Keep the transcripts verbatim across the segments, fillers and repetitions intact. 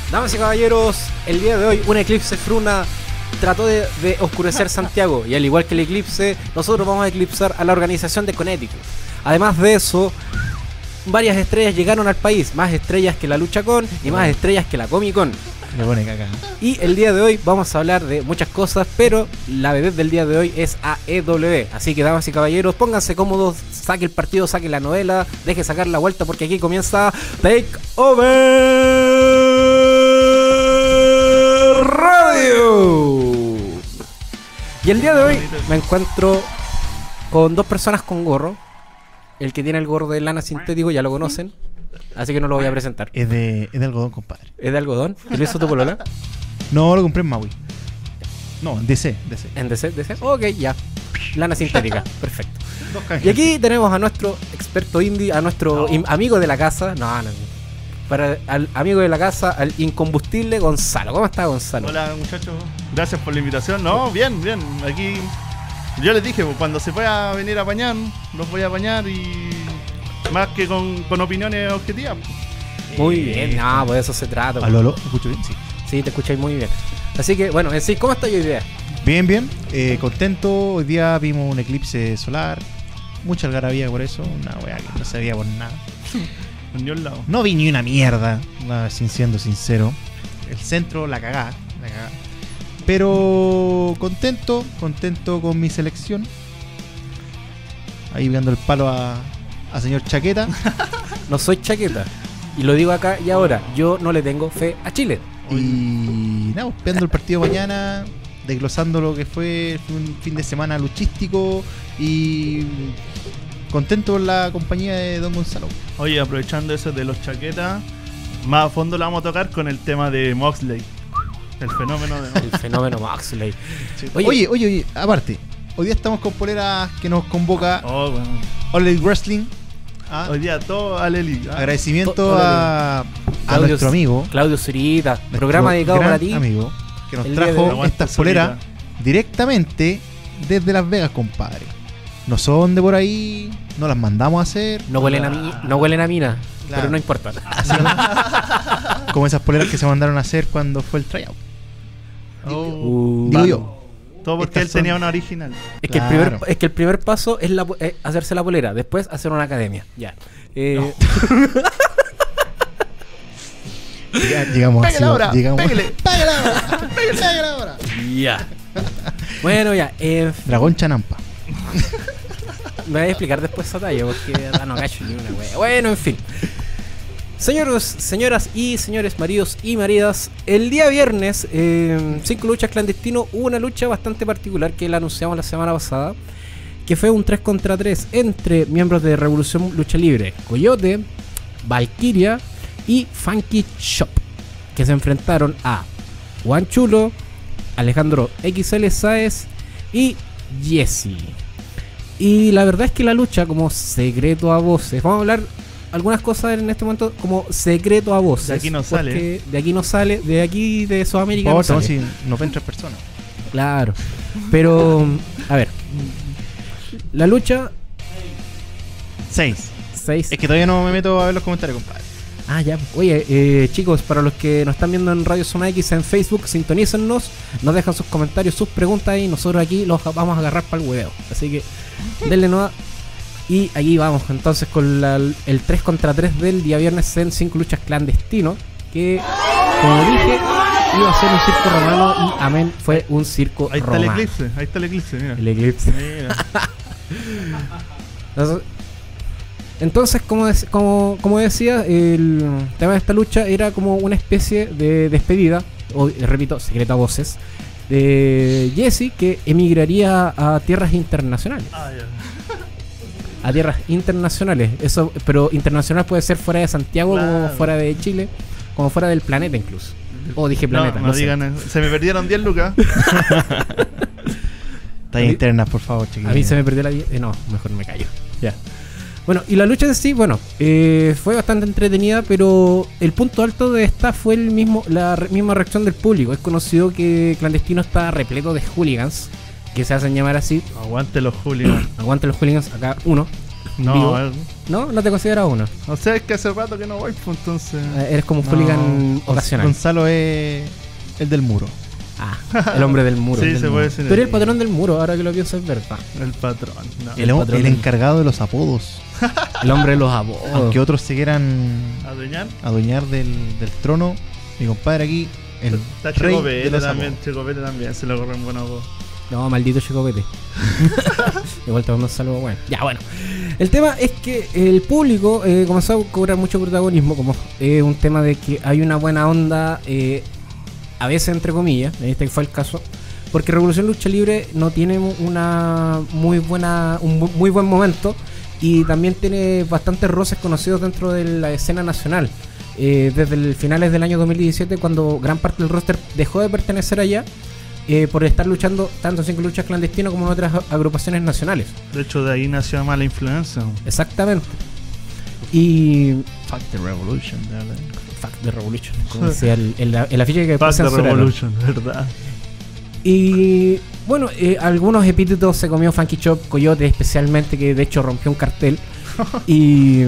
Damas y caballeros, el día de hoy un eclipse Fruna trató de, de oscurecer Santiago, y al igual que el eclipse, nosotros vamos a eclipsar a la organización de Connecticut. Además de eso, varias estrellas llegaron al país, más estrellas que la Lucha Con y más estrellas que la Comic Con. Me pone caca. Y el día de hoy vamos a hablar de muchas cosas, pero la vedette del día de hoy es A E W. Así que, damas y caballeros, pónganse cómodos, saque el partido, saque la novela, deje sacar la vuelta, porque aquí comienza Take Over Radio. Y el día de hoy me encuentro con dos personas con gorro. El que tiene el gorro de lana sintético ya lo conocen, así que no lo voy a presentar. Es de, es de algodón, compadre. ¿Es de algodón? ¿Y lo hizo tu polola? No, lo compré en Maui. No, en D C, D C. ¿En D C? ¿D C? Ok, ya. Lana sintética, perfecto. Dos canjes. Y aquí tenemos a nuestro experto indie, a nuestro No. im- amigo de la casa. No, no, no. Para al amigo de la casa, al incombustible Gonzalo. ¿Cómo está, Gonzalo? Hola muchachos, gracias por la invitación. No, bien, bien. Aquí yo les dije, pues, cuando se pueda venir a apañar, los voy a apañar y más que con, con opiniones objetivas. Muy bien, no, pues de eso se trata. ¿Aló, aló? ¿Me escucho bien? Sí. Sí, te escucháis muy bien. Así que, bueno, en sí, ¿cómo está hoy día? Bien, bien. Eh, contento. Hoy día vimos un eclipse solar. Mucha algarabía por eso. Una weá que no sabía por nada. Ni un lado. No vi ni una mierda, nada, sin siendo sincero. El centro, la cagá, la cagá. Pero contento, contento con mi selección. Ahí dando el palo a, a señor Chaqueta. No soy chaqueta. Y lo digo acá y ahora. Yo no le tengo fe a Chile. Y nada, viendo el partido mañana, desglosando lo que fue un fin de semana luchístico y contento con la compañía de Don Gonzalo. Oye, aprovechando eso de los chaquetas, más a fondo la vamos a tocar con el tema de Moxley. El fenómeno de El fenómeno Moxley. Oye, oye, oye, oye, aparte, hoy día estamos con poleras que nos convoca Oh, bueno. All Elite Wrestling. Ah, Hoy día todo al Elite. agradecimiento To- a, a Claudio- nuestro amigo, Claudio Zurita, nuestro programa dedicado gran para ti. amigo, que nos El día de trajo hoy. Aguanta estas poleras Zurita. directamente desde Las Vegas, compadre. No son de por ahí, no las mandamos a hacer. No huelen a, mi- no huelen a mina, Claro. pero no importa. Así como esas poleras que se mandaron a hacer cuando fue el tryout. Oh, Uh, Digo va. yo. Todo porque Estas él son- tenía una original. Es que, el Claro. primer, es que el primer paso es, la, es hacerse la polera, después hacer una academia. Ya. Eh, Ya llegamos así. Pégale ahora, Llegamos. pégale. Pégale ahora. Pégale ahora. Ya. Bueno, ya. Eh, Dragón Chanampa. me voy a explicar después esa talla porque ah, no cacho ni una wea. Bueno, en fin. Señoros, señoras y señores, maridos y maridas, el día viernes, eh, Cinco Luchas Clandestino, hubo una lucha bastante particular que la anunciamos la semana pasada, que fue un tres contra tres entre miembros de Revolución Lucha Libre, Coyote, Valkyria y Funky Shop, que se enfrentaron a Juan Chulo, Alejandro X L Sáez y Jesse. Y la verdad es que la lucha, como secreto a voces, vamos a hablar algunas cosas en este momento como secreto a voces. De aquí no sale. porque De aquí no sale, de aquí de Por Sudamérica favor, no sale. si nos ven tres personas. Claro. Pero, a ver. La lucha Seis. seis. Es que todavía no me meto a ver los comentarios, compadre. Ah, ya. Oye, eh, chicos, para los que nos están viendo en Radio Zona X en Facebook, sintonícennos, nos dejan sus comentarios, sus preguntas y nosotros aquí los vamos a agarrar para el hueveo. Así que denle nueva. Y aquí vamos entonces con la- el tres contra tres del día viernes en Cinco Luchas Clandestino, que, como dije, iba a ser un circo romano y amén, fue un circo Ahí está romano. el eclipse, ahí está el eclipse, mira. El eclipse. Mira. Entonces, entonces, como, dec- como, como decía, el tema de esta lucha era como una especie de despedida, o repito, secreta a voces, de Jesse, que emigraría a tierras internacionales. Ah, ya. A tierras internacionales. Eso, pero internacional puede ser fuera de Santiago, como Claro. fuera de Chile, como fuera del planeta incluso. O dije planeta, no, no, no sé. digan eso. Se me perdieron diez lucas. Tallas mí- internas, por favor, chiquillos. A mí se me perdió la... die- eh, no, mejor me callo. Ya. Bueno, y la lucha en sí, bueno, eh, fue bastante entretenida, pero el punto alto de esta fue el mismo, la re- misma reacción del público. Es conocido que Clandestino está repleto de hooligans, que se hacen llamar así. Aguante los hooligans. Aguante los hooligans, acá uno. No, vivo. eh, ¿No? ¿No te consideras uno? o sea, es que hace rato que no voy, pues entonces. Eh, Eres como un No, hooligan ocasional. Gonzalo es el del muro. Ah, el hombre del muro. Sí, Del se muro. puede decir. Tú eres el patrón del muro, ahora que lo pienso es verdad. El patrón. No. El, patrón el del- encargado de los apodos. El hombre de los apodos. Aunque otros se quieran ¿Adueñar? adueñar del, del trono, mi compadre aquí, el Está rey Chico de Pete los también. apodos. Chico Pete también se le corren buena voz. No, maldito Chicopete. Igual te mando un saludo bueno. Ya, bueno. El tema es que el público eh, comenzó a cobrar mucho protagonismo, como eh, un tema de que hay una buena onda, eh, a veces entre comillas, este fue el caso, porque Revolución Lucha Libre no tiene una muy buena, un bu- muy buen momento y también tiene bastantes roces conocidos dentro de la escena nacional. Eh, desde el finales del año dos mil diecisiete, cuando gran parte del roster dejó de pertenecer allá, eh, por estar luchando tanto en Cinco Luchas Clandestinas como en otras a- agrupaciones nacionales. De hecho, de ahí nació mala influencia. Exactamente. Y Fuck the Revolution, de verdad. fuck the Revolution, como decía el, el, el afiche que después Fuck the censuraron. Revolution, ¿verdad? Y bueno, eh, algunos epítetos se comió Funky Chop, Coyote especialmente, que de hecho rompió un cartel. y,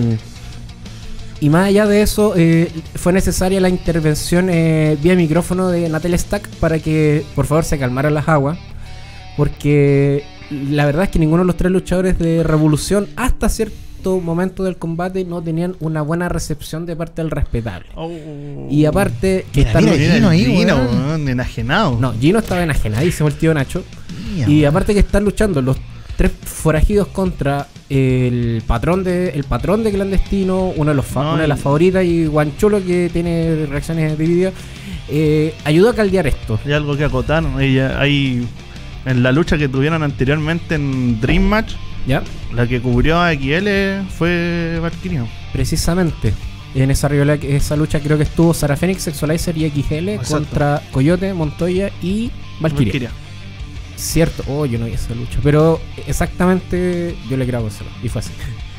y más allá de eso, eh, fue necesaria la intervención eh, vía micrófono de Natalia Stack para que por favor se calmaran las aguas. Porque la verdad es que ninguno de los tres luchadores de Revolución hasta cierto momento del combate no tenían una buena recepción de parte del respetable. Oh. Y aparte que Mira, están mira, Mira, Gino el ahí, Gino, weón. weón, enajenado. No, Gino estaba enajenadísimo, el tío Nacho. Mía, Y weón. aparte que están luchando los tres forajidos contra el patrón de el patrón de Clandestino, uno de los fa- No, una de y- las favoritas, y Guanchulo, que tiene reacciones divididas, eh, ayudó a caldear esto. Hay algo que acotar. Ella, hay, en la lucha que tuvieron anteriormente en Dream Match, ¿Ya? la que cubrió a X L fue Valkyria. Precisamente. En esa rivalidad, esa lucha creo que estuvo Sara Fénix, Sexualizer y X L Exacto. contra Coyote, Montoya y Valkyria. Valkyria. Cierto, oh, yo no vi esa lucha, pero exactamente yo le grabo eso, y fue así.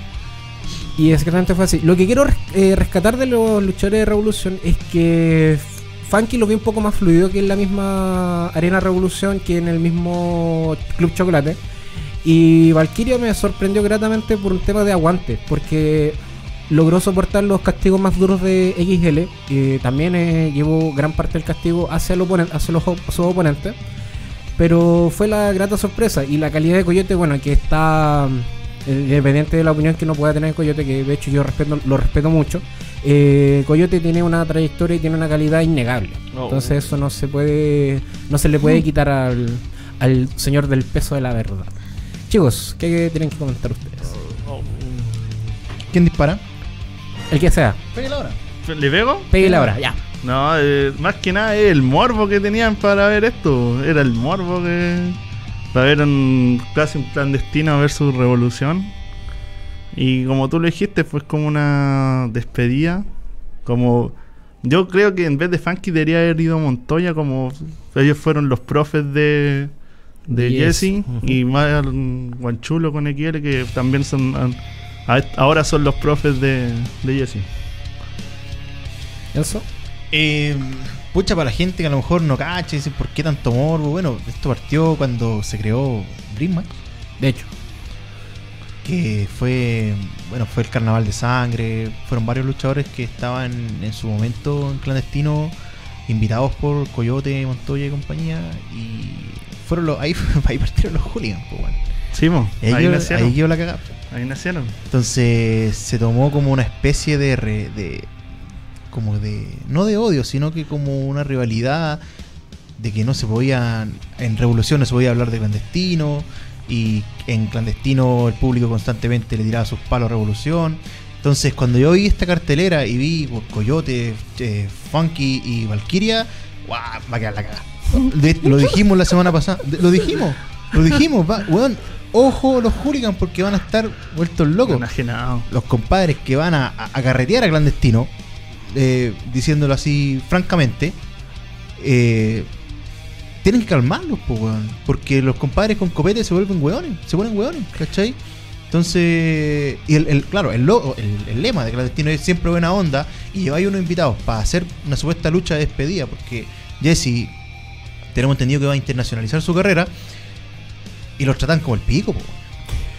Y exactamente fue así. Lo que quiero res- eh, rescatar de los luchadores de Revolución es que Funky lo vi un poco más fluido que en la misma Arena Revolución, que en el mismo Club Chocolate. Y Valkyria me sorprendió gratamente por un tema de aguante, porque logró soportar los castigos más duros de X L. Eh, también eh, llevó gran parte del castigo hacia, el oponente, hacia los op- sus oponentes. Pero fue la grata sorpresa. Y la calidad de Coyote, bueno, que está eh, independiente de la opinión que no pueda tener Coyote, que de hecho yo respeto, lo respeto mucho. eh, Coyote tiene una trayectoria y tiene una calidad innegable. Oh. Entonces eso no se puede, no se le puede quitar al, al señor del peso de la verdad. Chicos, ¿qué tienen que comentar ustedes? ¿Quién dispara? El que sea, Pégale ahora. ¿Le pego? pégale ahora, ya. No, eh, más que nada es el morbo que tenían para ver esto. Era el morbo que. Para ver un, casi un clandestino versus revolución. Y como tú lo dijiste, fue como una despedida. Como. Yo creo que en vez de Funky debería haber ido Montoya, como ellos fueron los profes de. De Yes. Jesse. Ujú. Y más Guanchulo con X L, que también son. a- ahora son los profes de, de Jesse. Eso. Eh, pucha, para la gente que a lo mejor no cacha y dice por qué tanto morbo. Bueno, esto partió cuando se creó Dream Match, De hecho, que fue, bueno, fue el Carnaval de Sangre. Fueron varios luchadores que estaban en su momento en clandestino, invitados por Coyote, Montoya y compañía. Y fueron los, ahí, ahí partieron los hooligans, pues, bueno. Sí, mo, Ahí, ahí quedó, nacieron. ahí quedó la cagada. Ahí nacieron. Entonces se tomó como una especie de, re- de como de no de odio, sino que como una rivalidad de que no se podía, en Revolución no se podía hablar de clandestino, y en clandestino el público constantemente le tiraba sus palos a Revolución. Entonces cuando yo vi esta cartelera y vi por Coyote, eh, Funky y Valkyria, ¡guau! Va a quedar la cagada. De- Lo dijimos la semana pasada, de- lo dijimos, lo dijimos, va, weón, ojo los hooligans porque van a estar vueltos locos. Enajenado. Los compadres que van a, a, a carretear a clandestino, eh, diciéndolo así francamente, eh, tienen que calmarlos, po, weón, porque los compadres con copete se vuelven weones, se ponen weones, ¿cachai? Entonces, y el, el- claro, el, logo, el, el lema de clandestino es siempre buena onda, y lleváis unos invitados para hacer una supuesta lucha de despedida, porque Jesse, tenemos entendido que va a internacionalizar su carrera, y los tratan como el pico, po.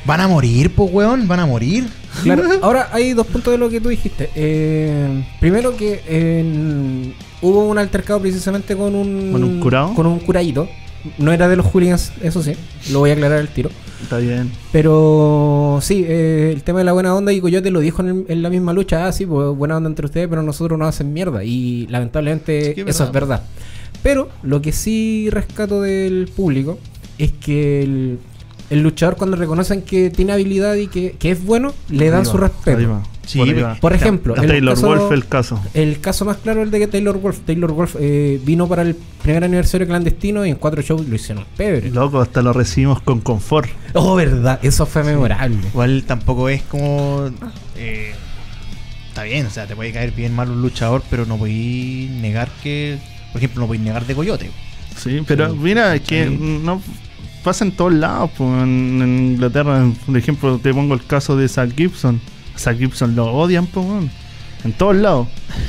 Van a morir, pues, weón, van a morir. Claro, ahora hay dos puntos de lo que tú dijiste. Eh, primero que eh, hubo un altercado precisamente con un... ¿Con un curado? Con un curadito. No era de los hooligans, eso sí. Lo voy a aclarar al tiro. Está bien. Pero sí, eh, el tema de la buena onda y Coyote lo dijo en, el- en la misma lucha. Ah, sí, pues buena onda entre ustedes, pero nosotros nos hacen mierda. Y lamentablemente Sí, que es eso verdad. es verdad. Pero lo que sí rescato del público es que el, el luchador cuando reconocen que tiene habilidad y que, que es bueno, le dan Arriba, su respeto. arriba. Sí, Por arriba. Por ejemplo, el Taylor caso- Wolf el caso. El caso más claro es el de que Taylor Wolf. Taylor Wolf eh, vino para el primer aniversario clandestino y en cuatro shows lo hicieron pebre. Loco, hasta lo recibimos con confort. Oh, verdad, eso fue memorable. Igual tampoco es como... eh, está bien, o sea, te puede caer bien mal un luchador, pero no podéis negar que... Por ejemplo, no podéis negar de Coyote. Sí, pero Sí. mira, es que Sí. no pasa en todos lados. Pues, en, en Inglaterra, por ejemplo, te pongo el caso de Zack Gibson. Zack Gibson lo odian, pues, weón. En todos lados.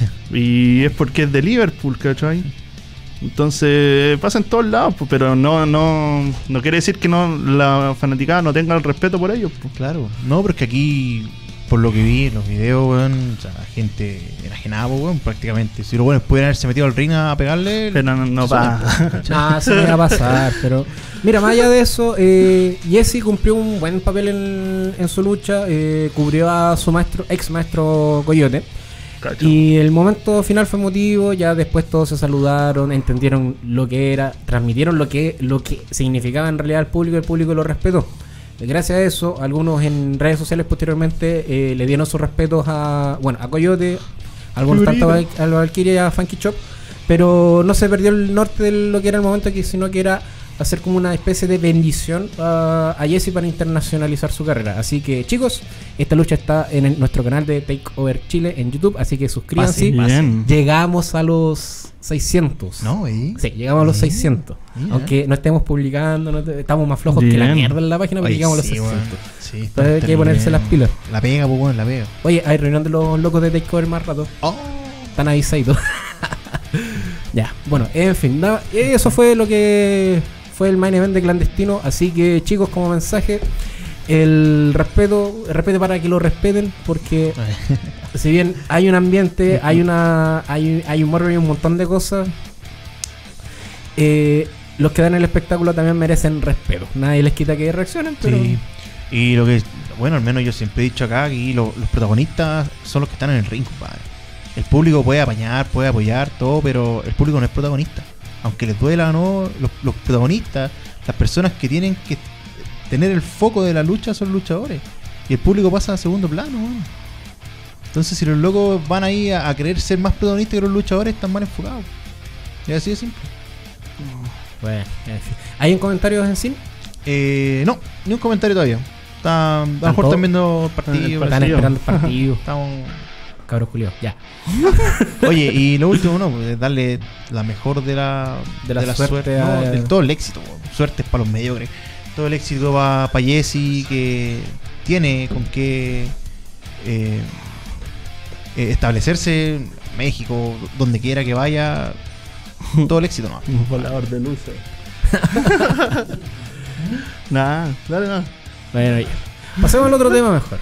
Y es porque es de Liverpool, ¿cachai? Entonces, pasa en todos lados, pues, pero no, no, no quiere decir que no la fanaticada no tenga el respeto por ellos, pues. Claro. No, pero es que aquí, por lo que vi en los videos, weón, o sea, la gente enajenada, pues, weón, prácticamente. Si los buenos pudieran haberse metido al ring a pegarle... Pero no, no se pasa. suben, Ah, se me iba a pasar, pero... Mira, más allá de eso, eh, Jesse cumplió un buen papel en, en su lucha, eh, cubrió a su maestro, ex maestro Coyote, Cacho. y el momento final fue emotivo, ya después todos se saludaron, entendieron lo que era, transmitieron lo que, lo que significaba en realidad al público, y el público lo respetó. Gracias a eso, algunos en redes sociales posteriormente eh, le dieron sus respetos a, bueno, a Coyote, algunos tanto a, a la Valkyria y a Funky Chop, pero no se perdió el norte de lo que era el momento aquí, sino que era hacer como una especie de bendición a, a Jesse para internacionalizar su carrera. Así que, chicos, esta lucha está en el- nuestro canal de Takeover Chile en YouTube, así que suscríbanse. Pase, Bien. Llegamos a los seiscientos. No, güey. Sí, llegamos a los Bien. seiscientos. Mira. Aunque no estemos publicando, no te- estamos más flojos que la Bien. mierda en la página, pero Oye, llegamos a los sí, weón. seiscientos. Sí, Pero está hay que terrible. ponerse las pilas. La pega, pues, weón, la pega. Oye, hay reunión de los locos de Takeover más rato. Oh. Están avisaditos. Ya, bueno, en fin, nada, eso fue lo que fue el main event de Clandestino. Así que, chicos, como mensaje, el respeto, el respeto para que lo respeten, porque si bien hay un ambiente, hay una hay, hay un morbo y un montón de cosas, eh, los que dan el espectáculo también merecen respeto. Nadie les quita que reaccionen, pero Sí. Y lo que, bueno, al menos yo siempre he dicho acá que lo- los protagonistas son los que están en el ring, compadre. El público puede apañar, puede apoyar, todo, pero el público no es protagonista. Aunque les duela o no, los, los protagonistas, las personas que tienen que tener el foco de la lucha son los luchadores. Y el público pasa a segundo plano, weón. Entonces, si los locos van ahí a, a querer ser más protagonistas que los luchadores, están mal enfocados. Y así de simple. bueno, en fin. ¿Hay en comentarios en sí? Eh, no, ni un comentario todavía. Está, a lo mejor Tampoco. están viendo partidos. El Están partido. esperando el partido. Estamos... Cabros culiados, ya. Oye, y lo último, no, pues, darle la mejor de la, De la suerte no, a- del todo el éxito. Suerte para los mediocres. Todo el éxito va para Jesse, que tiene con qué eh, eh, establecerse en México, donde quiera que vaya. Todo el éxito, no. Un volador de luces. Nah, dale, nada. Bueno, ya. Pasemos al otro tema mejor.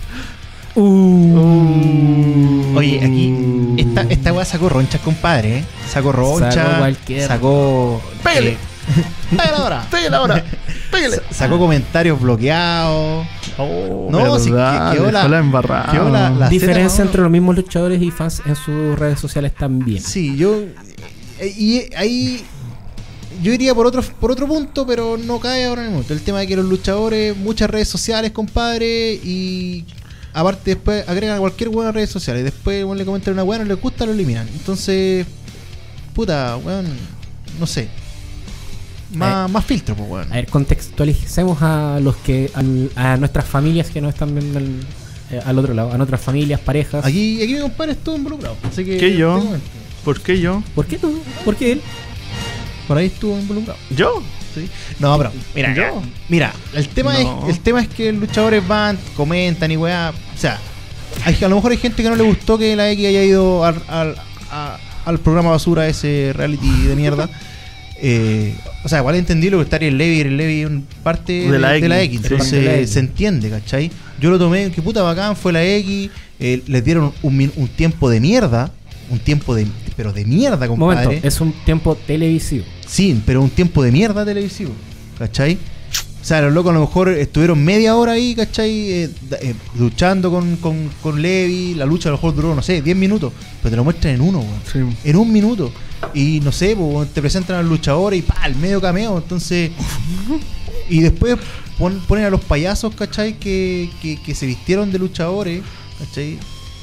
Uh. Oye, aquí esta, esta weá sacó ronchas, compadre. ¿eh? Sacó ronchas. Sacó cualquier- Sacó. Pégale. eh, Pégale ahora. Pégale ahora. Pégale. sa- Sacó comentarios bloqueados. Oh, No, sí, verdad, que- quedó la- dejó la embarrada. quedó la- la- Diferencia cena, ¿no? entre los mismos luchadores y fans en sus redes sociales también. Sí, yo. eh, Y ahí. Yo iría por otro, por otro punto, pero no cae ahora en el momento. El tema de que los luchadores, muchas redes sociales, compadre, y aparte después agregan a cualquier buena redes sociales. Después bueno, le comentan una buena, no les gusta, lo eliminan. Entonces, puta, weón, no sé. Más, más filtro, pues, weón. A ver, contextualicemos a los que al- a nuestras familias que no están viendo el- eh, al otro lado, a nuestras familias, parejas. Aquí, aquí mi compadre estuvo involucrado. Así que. ¿Qué yo? te comento. ¿Por qué yo? ¿Por qué tú? ¿Por qué él? Por ahí estuvo involucrado. ¿Yo? Sí. No, pero mira, Yo. mira, el tema No. es el tema es que los luchadores van, comentan y weá, o sea, hay, a lo mejor hay gente que no le gustó que la X haya ido al, al, a- al programa basura ese reality de mierda. Eh, O sea, igual entendí lo que está Ariel Levy, Ariel Levy es un parte de, De la de X. la X, Sí. entonces De la X. se entiende, ¿cachai? Yo lo tomé, que puta bacán, fue la X, eh, les dieron un, min- un tiempo de mierda, un tiempo de, pero de mierda, Un compadre. momento, es un tiempo televisivo. Sí, pero un tiempo de mierda televisivo, ¿cachai? O sea, los locos a lo mejor estuvieron media hora ahí, ¿cachai? Eh, da- eh, luchando con, con, con Levi, la lucha a lo mejor duró, no sé, diez minutos, pero te lo muestran en uno, weón. Sí. En un minuto. Y no sé, pues, te presentan al luchador y pa, el medio cameo, entonces. Y después pon- ponen a los payasos, ¿cachai? Que, que, que se vistieron de luchadores, ¿cachai?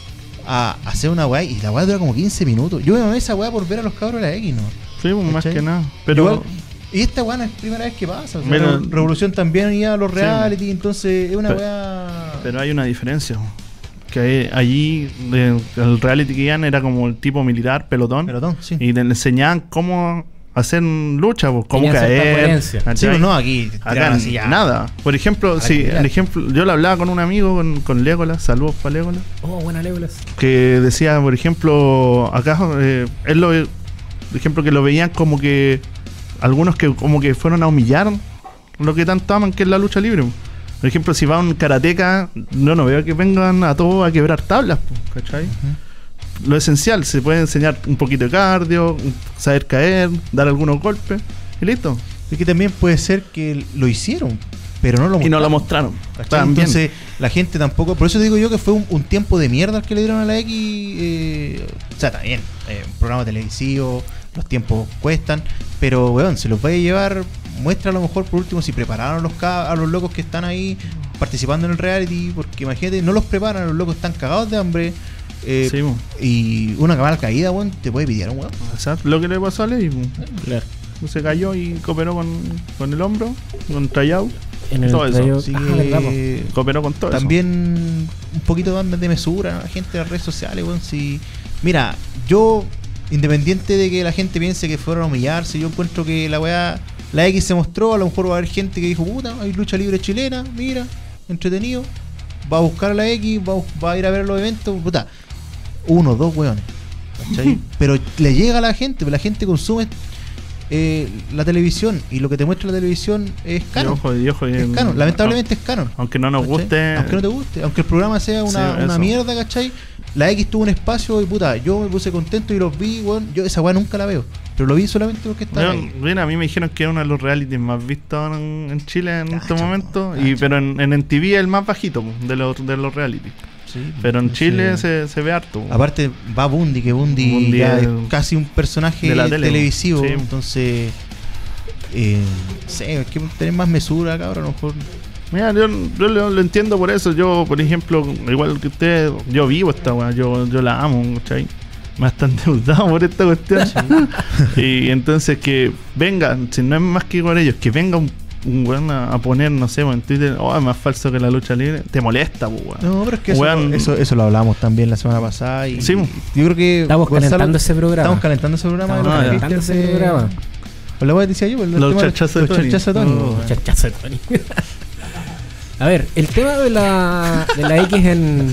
A, a hacer una weá, y la weá dura como quince minutos. Yo me mamé esa weá por ver a los cabros de la X, ¿no? Sí, pues, más ¿Cachai? que nada. Pero Igual- y esta weá no es primera vez que pasa. O sea, Pero- Re- Revolución también iba a los Sí. reality, entonces es una Pero- weá. Pero hay una diferencia. Que hay- allí de- el reality que iban era como el tipo militar, pelotón. Pelotón, sí. Y te enseñaban cómo hacer lucha, pues, cómo Tenía cierta caer. coherencia. Sí, ¿cachai? pues no, aquí Acá tiraban así ya. nada. Por ejemplo, la si actividad. el ejemplo, yo lo hablaba con un amigo, con, con Legolas, saludos para Legolas, Oh, buena Legolas. que decía, por ejemplo, acá eh, él lo, por ejemplo, que lo veían como que algunos que como que fueron a humillar lo que tanto aman, que es la lucha libre. Por ejemplo, si va un karateca, no, no veo que vengan a todos a quebrar tablas, po, ¿cachai? Lo esencial, se puede enseñar un poquito de cardio, saber caer, dar algunos golpes y listo. Es que también puede ser que lo hicieron, pero no lo Y no lo mostraron. mostraron. ¿Cachai? También. Entonces la gente tampoco, por eso digo yo que fue un, un tiempo de mierda el que le dieron a la X. eh, o sea, también, eh, un programa televisivo, los tiempos cuestan, pero weón, se los vaya a llevar, muestra a lo mejor por último si prepararon a los, ca- a los locos que están ahí participando en el reality, porque imagínate, no los preparan, los locos están cagados de hambre. eh, Sí, po. y una cabal caída, weón, te puede pillar un weón. Exacto, lo que le pasó a Levi, po. Claro. Se cayó y cooperó con, con el hombro, con tryout, En el Todo eso. tryout- Así Ah, que, verdad, po. cooperó con todo también un poquito más de mesura a la gente de las redes sociales, weón. Si, mira, yo, independiente de que la gente piense que fueron a humillarse, yo encuentro que la weá, la X se mostró, a lo mejor va a haber gente que dijo, puta, hay lucha libre chilena, mira, entretenido, va a buscar a la X, va, a- va a ir a ver los eventos, puta, uno, dos weones, ¿cachai? Pero le llega a la gente, la gente consume eh, la televisión, y lo que te muestra la televisión es eso. Y canon. ojo, y ojo, y- Es canon, lamentablemente es canon. Aunque no nos ¿cachai? guste. Aunque no te guste, aunque el programa sea una, Sí, una eso. mierda, ¿cachai? La X tuvo un espacio y puta, yo me puse contento y los vi, weón. Yo esa weá nunca la veo, pero lo vi solamente porque está Yo- ahí. mira, a mí me dijeron que era uno de los realities más vistos en, en Chile en Cacha, este momento. po, Y, cacha. pero en, en M T V es el más bajito po, de los, de los realities. Sí, Pero en entonces, Chile se, se ve harto. po. Aparte va Bundy, que Bundy, Bundy ya es- es casi un personaje de la tele, televisivo, sí. entonces eh, no sé, hay que tener más mesura, cabrón, a lo mejor. Mira, yo, yo lo, lo entiendo por eso. Yo, por ejemplo, igual que usted, yo vivo esta weá, yo, yo la amo, ¿cachai? Me están endeudado por esta cuestión. Y entonces que venga, si no es más que por ellos, que venga un, un weón a, a poner, no sé, en Twitter, oh, es más falso que la lucha libre, te molesta, pues, weón. No, pero es que eso, Weón. eso, eso lo hablamos también la semana pasada y Sí, mo. yo creo que Estamos Gonzalo- calentando ese programa. Estamos calentando ese programa Estamos de los calentando haters ese de- programa. Pues la weá decía yo, el Los tema de charchazos de los Tony. charchazos de Tony, No, weón. Chachazo de Tony. A ver, el tema de la, de la X en.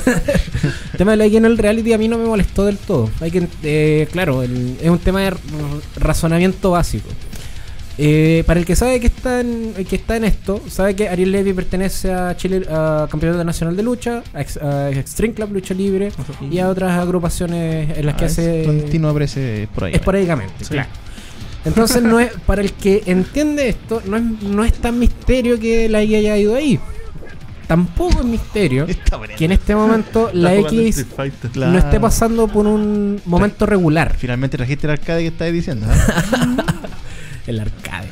el tema de la X en el reality a mí no me molestó del todo. Hay que, eh, claro, el- es un tema de r- razonamiento básico. Eh, para el que sabe que está en, que está en esto, sabe que Ariel Levy pertenece a Chile, a Campeonato Nacional de Lucha, a, Ex- a Extreme Club Lucha Libre y a otras agrupaciones en las que Ah, hace. es- Tantino aparece por ahí. Esporádicamente, Sí. claro. Entonces, no es, para el que entiende esto, no es, no es tan misterio que la X haya ido ahí. Tampoco es misterio Está bueno. que en este momento la Está jugando X Street Fighter. Claro. no esté pasando por un momento regular. Finalmente trajiste el arcade que estabas diciendo, ¿eh? El arcade.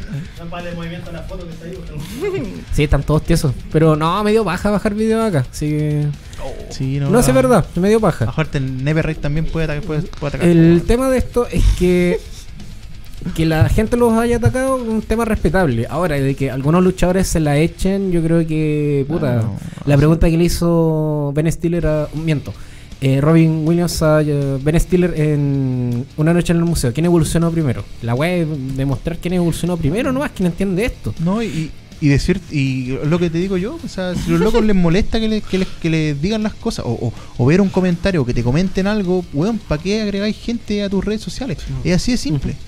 Sí, están todos tiesos. Pero no, me dio paja bajar video acá. Así que. Sí, No, sí, es verdad, me dio paja. Aparte el Neverraid también puede atacar. Puede, puede atacar. El tema de esto es que que la gente los haya atacado es un tema respetable. Ahora, de que algunos luchadores se la echen, yo creo que, puta, Ah, no, la no, pregunta que le hizo Ben Stiller a, miento, eh, Robin Williams a eh, Ben Stiller en Una noche en el museo, ¿quién evolucionó primero? La wea es demostrar quién evolucionó primero, nomás, ¿quién entiende esto? No, y, y decir, y lo que te digo yo, o sea, si a los locos les molesta que, le, que, les, que les digan las cosas, o, o, o ver un comentario, o que te comenten algo, weón, ¿para qué agregáis gente a tus redes sociales? Es así de simple.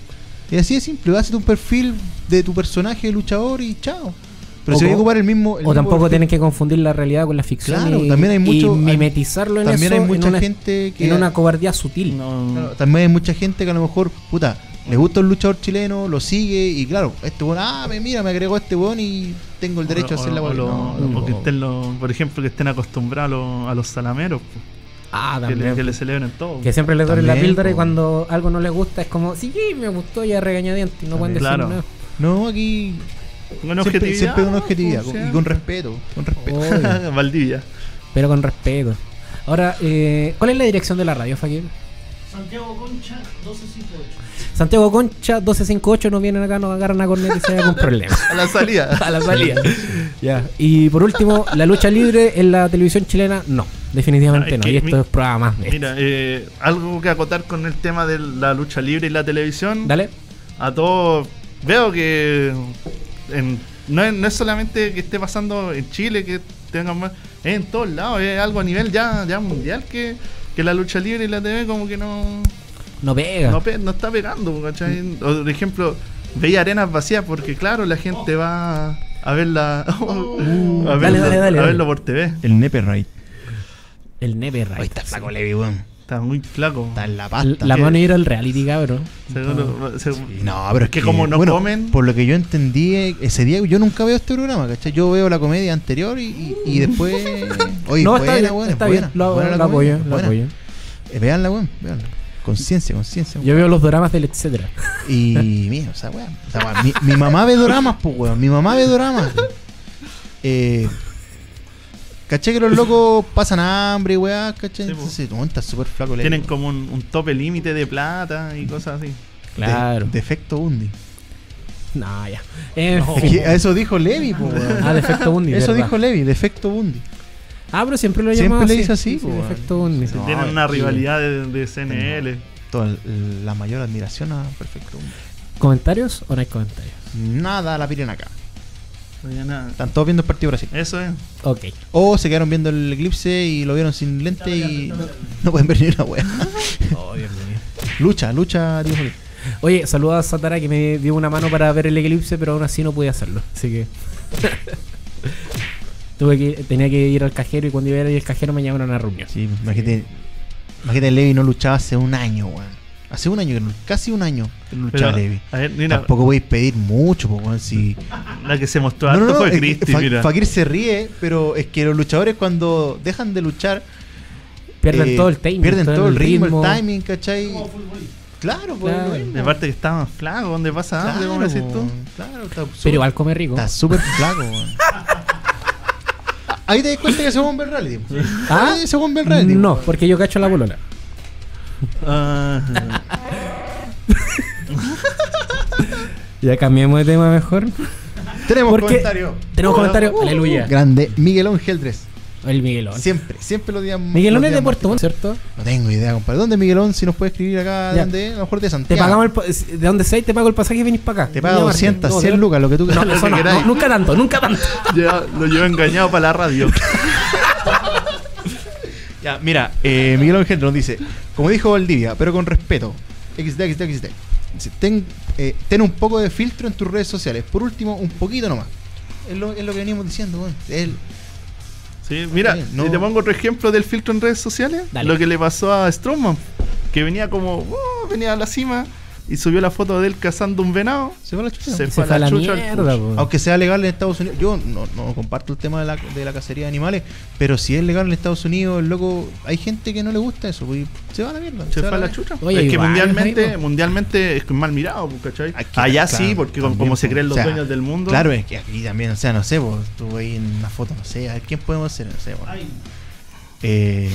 Y así de simple, hazte un perfil de tu personaje de luchador y chao. Pero O si voy a co- ocupar el mismo... el O mismo tampoco perfil, tienen que confundir la realidad con la ficción Claro, y, también hay mucho- y mimetizarlo en también eso hay mucha en, una, gente que... en una cobardía sutil. No, Claro, también hay mucha gente que a lo mejor, puta, le gusta un luchador chileno, lo sigue y claro, este weón, ah, me mira, me agregó este weón y tengo el derecho a hacer la o, weón. lo- No, o no, que no. estén los- por ejemplo, que estén acostumbrados a los, a los salameros, pues, Ah, que, le, también. que le celebren todo. Que siempre les duele la También, píldora y po. cuando algo no les gusta es como, sí, me gustó y a regañadientes. Y no pueden decir Claro. nada. No, aquí Con siempre, objetividad, siempre con objetividad o con- sea, y con respeto. Con respeto. Obvio, Valdivia. pero con respeto. Ahora, eh, ¿cuál es la dirección de la radio, Fakir? Santiago Concha, doce cincuenta y ocho. Santiago Concha, doce cincuenta y ocho, nos vienen acá, nos agarran a cornet y se hay algún problema. A la salida. A la salida. Ya. Y por último, la lucha libre en la televisión chilena, no. Definitivamente Ah, es no. que Y esto mi- es prueba más. de- Mira, eh, algo que acotar con el tema de la lucha libre y la televisión. Dale. A todos, veo que en- no, es, no es solamente que esté pasando en Chile, que tengan más, es en todos lados, es algo a nivel ya, ya mundial que, que la lucha libre y la T V como que no, No pega. no, pe- no está pegando, ¿cachai? O, por ejemplo, veía arenas vacías porque claro, la gente va a verla, a, verlo, Dale, dale, dale, a dale. verlo por T V. El Nepe Right. El Nepe Right. Ahí está flaco Levi, weón. Está muy flaco. Está en la La, pasta. la que- mano ir al reality, cabrón. Seguro- se- Sí, no, pero es que que, como no bueno, comen. por lo que yo entendí, eh, ese día yo nunca veo este programa, ¿cachai? Yo veo la comedia anterior y, y, y después. Oye, no, buena, está bien, buena, está buena, bien. Lo, buena la lo comedia, apoyo, lo buena. apoyo. Eh, Veanla, weón, veanla. Conciencia, conciencia. Yo veo los dramas del etcétera. Y mira, o sea, weón. O sea, weón, mi, mi mamá ve doramas, pues, weón. Mi mamá ve doramas. Eh, caché que los locos pasan hambre, weón, caché. Sí, Entonces, weón, está súper flaco. Levi. Tienen como un, un tope límite de plata y cosas así. Claro. De- defecto Bundy. No, ya. En No. Es fin. que a eso dijo Levi, pues, weón. Ah, defecto Bundy. Eso verdad. dijo Levi, defecto Bundy. Ah, pero siempre lo Siempre llamaba le así. dice así, Sí, sí, po, defecto Bundy. No, Tienen una sí. rivalidad de, de C N L. Toda la mayor admiración a Perfecto Bundy. ¿Comentarios o no hay comentarios? Nada la piden acá. Oye, nada. Están todos viendo el partido de Brasil. Eso es. Ok. O se quedaron viendo el eclipse y lo vieron sin lente y no, no pueden ver ni una wea. Oh, Dios mío. Lucha, lucha, Dios mío. Oye, saluda a Satara que me dio una mano para ver el eclipse, pero aún así no pude hacerlo. Así que. Tuve que, tenía que ir al cajero y cuando iba a ir al cajero me llamaron a una reunión. Sí, imagínate, imagínate, Levi no luchaba hace un año, weón. Hace un año, que no- casi un año que no luchaba Pero, Levi. a ver, mira, Tampoco podéis pedir mucho, pues, weón. Si... la que se mostró No, no, harto no, fue es que Cristi, Fa- mira. Fakir se ríe, pero es que los luchadores cuando dejan de luchar Pierden eh, todo el timing. pierden todo el ritmo, ritmo. el timing, ¿cachai? Como futbolista. Claro, pues, Claro. lo mismo. De parte que estaba más flaco, ¿dónde pasa hambre, Claro, como decís tú? po, claro, está súper- Pero igual come rico. Está súper flaco, weón. Ahí te das cuenta que ese weón ve el reality. ¿Ah? Ahí ese weón ve el reality. No, weón. porque yo cacho la bolola. Ah, Ya cambiemos de tema mejor. Tenemos Porque- comentario. Tenemos Uh, comentarios. uh, Aleluya. Grande, Miguelón Geldres. El Miguelón. Siempre, siempre lo digamos. Miguelón es de Puerto Montt, ¿cierto? No tengo idea, compadre. ¿Dónde es Miguelón? Si nos puede escribir acá, Ya. ¿dónde? A lo mejor de Te Santiago. pagamos el, pa- de donde seas, te pago el pasaje y venís para acá. Te paga Llámate. doscientas, No, cien de- lucas, lo que tú No, quieras. eso que no, queráis. no, nunca tanto, nunca tanto. ya lo llevo engañado para la radio. Ya, mira, eh, Miguelón Geldres nos dice, como dijo Valdivia, pero con respeto. equis de, equis de, equis de. Dice, ten, eh, ten un poco de filtro en tus redes sociales. Por último, un poquito nomás. Es lo, es lo que venimos diciendo, weón. El- Sí, mira, Sí, no. si te pongo otro ejemplo del filtro en redes sociales, Dale. lo que le pasó a Strowman, que venía como, uh, venía a la cima y subió la foto de él cazando un venado. Se va la chucha. Se Se fue fue a la chucha al mierda, fucho. po. Aunque sea legal en Estados Unidos, yo no, no comparto el tema de la, de la cacería de animales, pero si es legal en Estados Unidos, el loco, hay gente que no le gusta eso, pues, se va a la mierda. Se fue a la mierda. chucha. Oye, es que igual, mundialmente, ahí, po. mundialmente es mal mirado, pues, ¿cachai? Aquí, Allá claro, sí, porque como, también, como se po. creen los O sea, dueños del mundo. Claro, es que aquí también, o sea, no sé, pues, tú ahí en una foto, no sé, a ver, ¿quién podemos hacer? No sé, pues. Ay, Eh,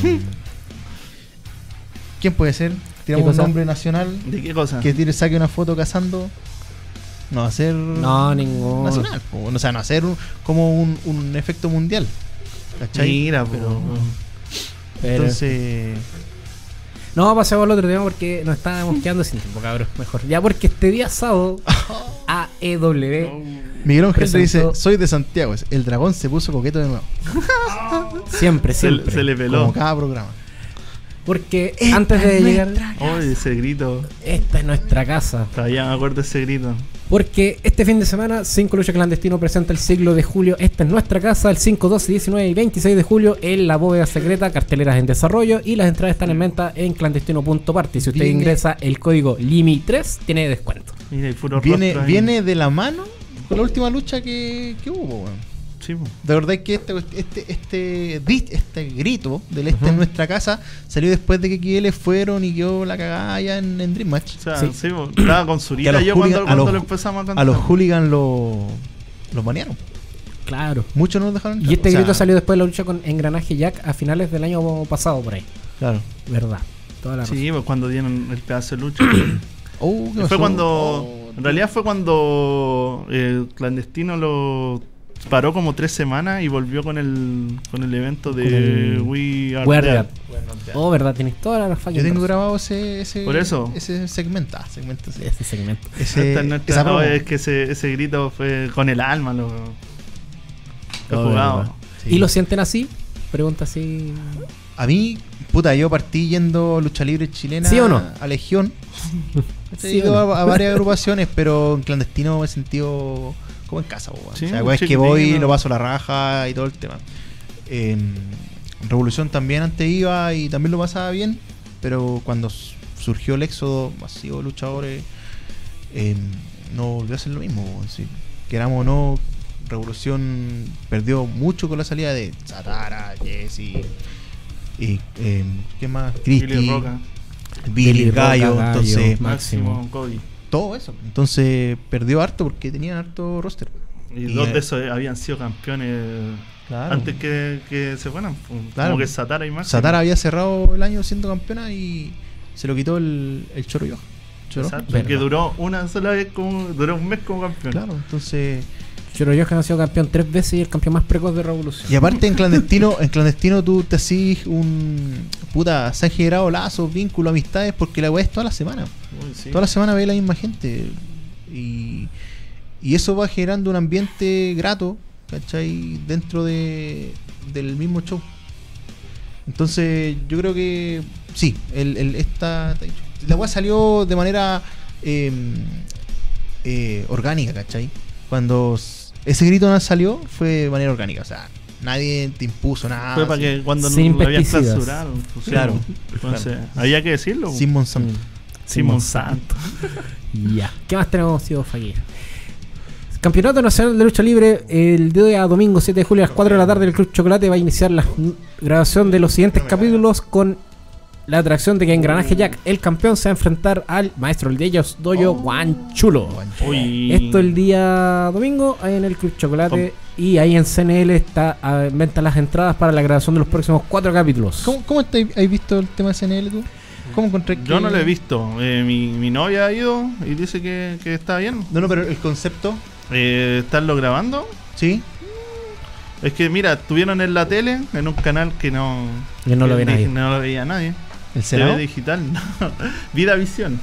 ¿Quién puede ser? Tiramos ¿Qué un cosa? nombre nacional ¿De qué cosa? que tire, saque una foto cazando. No va a ser No, ninguno. nacional, po. O sea, no va a ser un- como un, un efecto mundial. ¿Cachai? Mira, pero po. Pero- entonces No, pasemos al otro tema porque nos estábamos quedando sin tiempo, cabrón. Mejor. Ya porque este día sábado, A E W, Miguel Ángel te dice, Presentó- soy de Santiago, el dragón se puso coqueto de nuevo, siempre, se, siempre. se le peló. como cada programa. Porque antes de llegar, Oh, ese grito. esta es nuestra casa. Todavía me acuerdo de ese grito. Porque este fin de semana, cinco Lucha Clandestino presenta el ciclo de julio. Esta es nuestra casa, el cinco, doce, diecinueve y veintiséis de julio en la bóveda secreta, carteleras en desarrollo y las entradas están en venta en clandestino punto party. Si usted Viene- ingresa el código L I M I tres, tiene descuento. Mira, el puro Viene, rostro ahí. viene de la mano con la última lucha que, que hubo, weón. Sí, po. De verdad que este, este, este, di- este grito del este Ujú. en nuestra casa salió después de que X L fueron y quedó la cagada allá en, en Dream Match. O sea, Sí. sí, po. Estaba con Que a Zurita los yo hooligan- cuando, a cuando los- lo empezamos a cantar. A los hooligans lo, los banearon. Claro. Muchos no los dejaron entrar. Y este O sea, grito salió después de la lucha con Engranaje Jack a finales del año pasado por ahí. Claro. Verdad. Toda la razón. Sí, pues cuando dieron el pedazo de lucha. Oh, ¿qué pasó? Fue cuando. Oh, En realidad fue cuando el clandestino lo paró como tres semanas y volvió con el con el evento de Con el We Are We Are Dead. Dead. Oh, verdad, tienes toda la fucking Yo tengo razón. grabado ese, ese, Por eso. ese segmento. Ah, segmento, sí. Este segmento. Ese, Esta es nuestra- esa no, promo. es que ese, ese grito fue con el alma, lo, lo Oh, jugado. verdad. Sí. ¿Y lo sienten así? Pregunta así. A mí, puta, yo partí yendo lucha libre chilena ¿Sí o no? a Legión. ¿Sí He ido o no? a, a varias agrupaciones, pero en clandestino me he sentido como en casa, weón. Sí, O sea, un weón, es que chiquitino. voy, lo paso la raja y todo el tema. En Revolución también antes iba y también lo pasaba bien, pero cuando s- surgió el éxodo masivo de luchadores, eh, no volvió a ser lo mismo, weón. Sí. Queramos o no, Revolución perdió mucho con la salida de Satara, Jesse y eh, ¿qué más? Christy, Billy Roca, Billy, Billy Roca, Gallo, Gallo. entonces Máximo. Máximo, Cody. todo eso. Entonces perdió harto porque tenían harto roster. Y, Y, dos eh, de esos habían sido campeones Claro. antes que, que se fueran. pues, Claro. Como que Satara y Máximo. Satara había cerrado el año siendo campeona y se lo quitó el, el Choro Yo. Choro. Exacto, Verdad. que duró una sola vez, como duró un mes como campeón. Claro, entonces. Choro Johan ha sido campeón tres veces y el campeón más precoz de Revolución. Y aparte en clandestino, en clandestino tú te hacís un. Puta, se han generado lazos, vínculos, amistades, porque la weá es toda la semana. Uy, sí. Toda la semana ve la misma gente. Y, y eso va generando un ambiente grato, ¿cachai? Dentro de, del mismo show. Entonces, yo creo que sí, el, el, esta, la weá salió de manera eh, eh, orgánica, ¿cachai? Cuando s- ese grito no salió, fue de manera orgánica, o sea, nadie te impuso nada. Fue para así. que cuando Sin lo habían pesticidas. clausurado. pues, sí, Claro, Entonces, claro. había que decirlo. pues. Sin Monsanto. Sin Monsanto. Ya. ¿Qué más tenemos, tío Fakir? Campeonato Nacional de Lucha Libre. El día domingo siete de julio a las cuatro de la tarde el Club Chocolate va a iniciar la n- grabación de los siguientes capítulos con la atracción de que Engranaje Jack, el campeón, se va a enfrentar al maestro de ellos, Doyo Guanchulo. Uy. Esto el día domingo ahí en el Club Chocolate. Y ahí en C N L está a en venta las entradas para la grabación de los próximos cuatro capítulos. ¿Cómo, cómo te, has visto el tema de C N L tú? ¿Cómo encontré que.? Yo no lo he visto. Eh, mi, mi novia ha ido y dice que, que está bien. No, no, pero el concepto. Eh, ¿Estarlo grabando? Sí. Es que, mira, estuvieron en la tele, en un canal que no, Que no lo ve que nadie. no lo veía nadie. El T V Senado. digital, no. Vida Visión.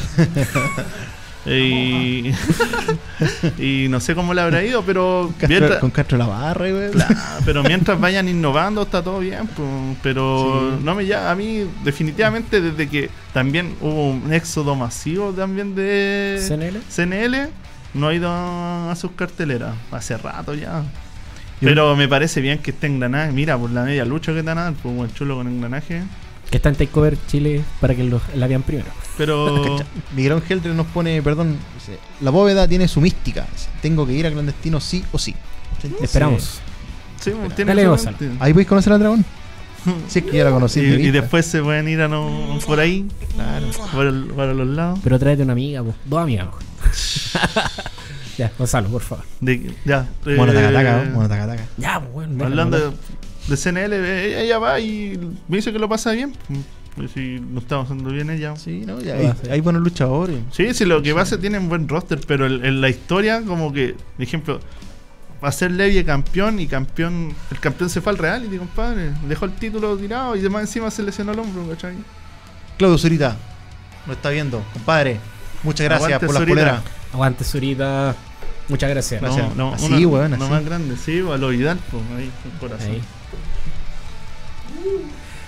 y, y no sé cómo le habrá ido, pero Castro- mientras, con Castro la barra, güey. claro, pero mientras vayan innovando está todo bien, pues, pero Sí. no me llama a mí definitivamente desde que también hubo un éxodo masivo también de C N L. C N L, no ha ido a sus carteleras hace rato ya. Yo- Pero me parece bien que esté engranaje. Mira, por la media lucha que están dando, pues buen chulo con engranaje. Que está en Takeover Chile para que lo, la vean primero. Pero Miguel Ángel nos pone, perdón, dice, la bóveda tiene su mística. Dice, tengo que ir a clandestino sí o sí. Entonces, Esperamos. sí, tiene Dale, su Gonzalo. sentido. Ahí podéis conocer al dragón. Sí, es que ya la conocí. Y, de y vista. después se pueden ir a no, por ahí, Claro. por el- para los lados. Pero tráete una amiga, po. Dos amigas. mejor. Ya, Gonzalo, por favor. De, ya, eh, Mono taca taca, mono taca taca. Ya, pues, bueno. déjalo, hablando ¿no? de, de C N L, eh, ella va y me dice que lo pasa bien. Pues si lo estamos haciendo bien ella. Sí, ¿no? Ya Lo hay, hace. hay buenos luchadores. Sí, sí, lo que pasa es que tienen buen roster, pero el- en la historia, como que, por ejemplo, va a ser Levy campeón y campeón, el campeón se fue al reality, compadre. Dejó el título tirado y además encima se lesionó el hombro, ¿cachai? Claudio Zurita, lo está viendo. Compadre, muchas gracias Aguante, por las Zurita. poleras. Aguante, Zurita. Muchas gracias. Gracias. No, no, Así, uno- weón, no así. más grande, sí, a lo Vidal, pues ahí, el corazón. Ahí.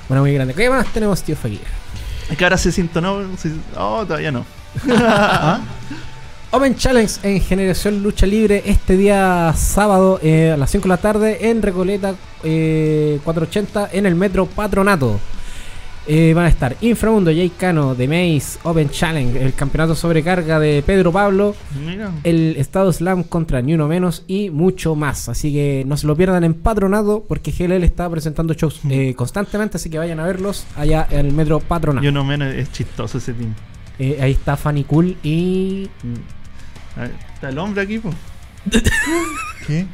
Una muy grande. ¿Qué más tenemos, tío Fakir? Es que ahora se sintonó. Se... Oh, todavía no. ¿Ah? Open Challenge en Generación Lucha Libre este día sábado eh, a las cinco de la tarde en Recoleta eh, cuatrocientos ochenta en el Metro Patronato. Eh, van a estar Inframundo, Jay Cano, The Maze, Open Challenge, el campeonato sobrecarga de Pedro Pablo, Mira. el Estado Slam contra Ni Uno Menos y mucho más. Así que no se lo pierdan en Patronato porque G L L está presentando shows eh, constantemente, así que vayan a verlos allá en el Metro Patronato. Yo no menos, es chistoso ese team. Eh, ahí está Fanny Cool y... A ver, está el hombre aquí, po. ¿Qué?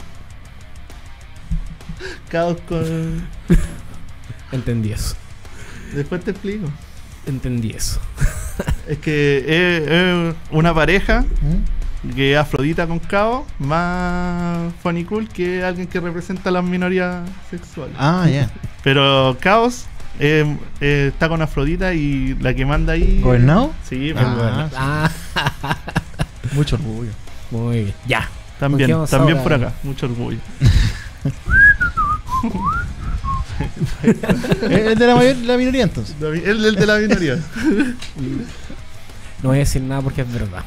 Caos con. Entendí eso. Después te explico. Entendí eso. Es que es, es una pareja ¿Mm? que es Afrodita con Caos, más Funny Cool que alguien que representa a las minorías sexuales. Ah, ya. Pero Caos eh, eh, está con Afrodita y la que manda ahí. ¿Gobernado? Sí, Ah, pues, Ah, Mucho orgullo. muy bien. Ya. también, ¿con qué también vamos por ahora? acá. Mucho orgullo. ¿Es de la, mayor, la minoría entonces? El, el de la minoría. No voy a decir nada porque es verdad.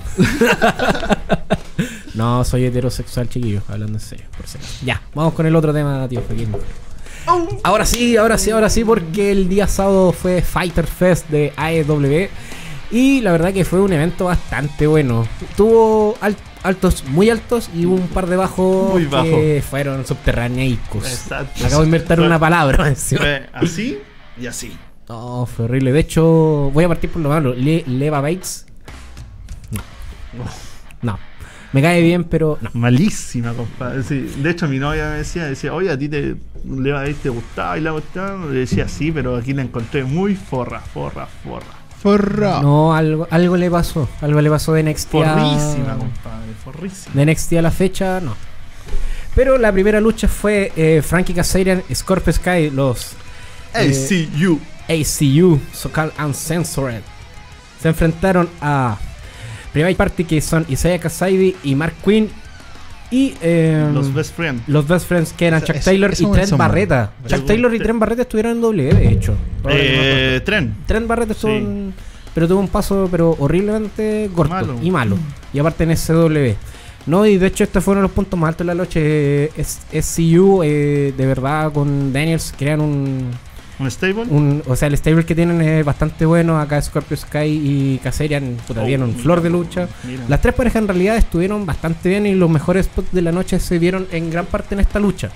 No, soy heterosexual, chiquillo. Hablando en serio, por si acaso. Ya, vamos con el otro tema, tío Fakir. Ahora sí, ahora sí, ahora sí, porque el día sábado fue Fighter Fest de A E W. Y la verdad que fue un evento bastante bueno. Tuvo al- altos muy altos y un par de bajos Muy que bajo. fueron subterráneos. Exacto. Acabo de inventar Fue- una palabra encima. Fue así y así. No, fue horrible. De hecho, voy a partir por lo malo. Le- Leva Bates. No. No. Me cae bien, pero no. Malísima, compadre. Sí, de hecho, mi novia me decía, decía, oye, a ti te, le, te gustaba y la gustaba. Le decía, sí, pero aquí la encontré muy forra, forra, forra. Forra. No, algo, algo le pasó. Algo le pasó de N X T a... Forrísima, compadre, forrísima. De N X T a la fecha, no. Pero la primera lucha fue eh, Frankie Kazarian, Scorpio Sky, los A C U. A C U, So Called Uncensored. Se enfrentaron a Private Party, que son Isaiah Kasaidi y Mark Quinn. Y eh, Los best friends. los best friends que eran Eso- Chuck eso- Taylor eso y me Trent asombra. Barreta. Pero- Chuck Taylor y Trent Barreta estuvieron en W, de hecho. Eh, tren. Trent Barreta estuvo Sí. en- pero tuvo un paso pero horriblemente corto Malo. y malo. Y aparte en S W. No, y de hecho este fue uno de los puntos más altos de la noche. Eh, S- SCU, eh, de verdad, con Daniels crean un, Un stable. un... O sea, el stable que tienen es bastante bueno. Acá Scorpio Sky y Kazarian puta, Oh, dieron mira, flor de lucha. mira. Las tres parejas en realidad estuvieron bastante bien y los mejores spots de la noche se vieron en gran parte en esta lucha.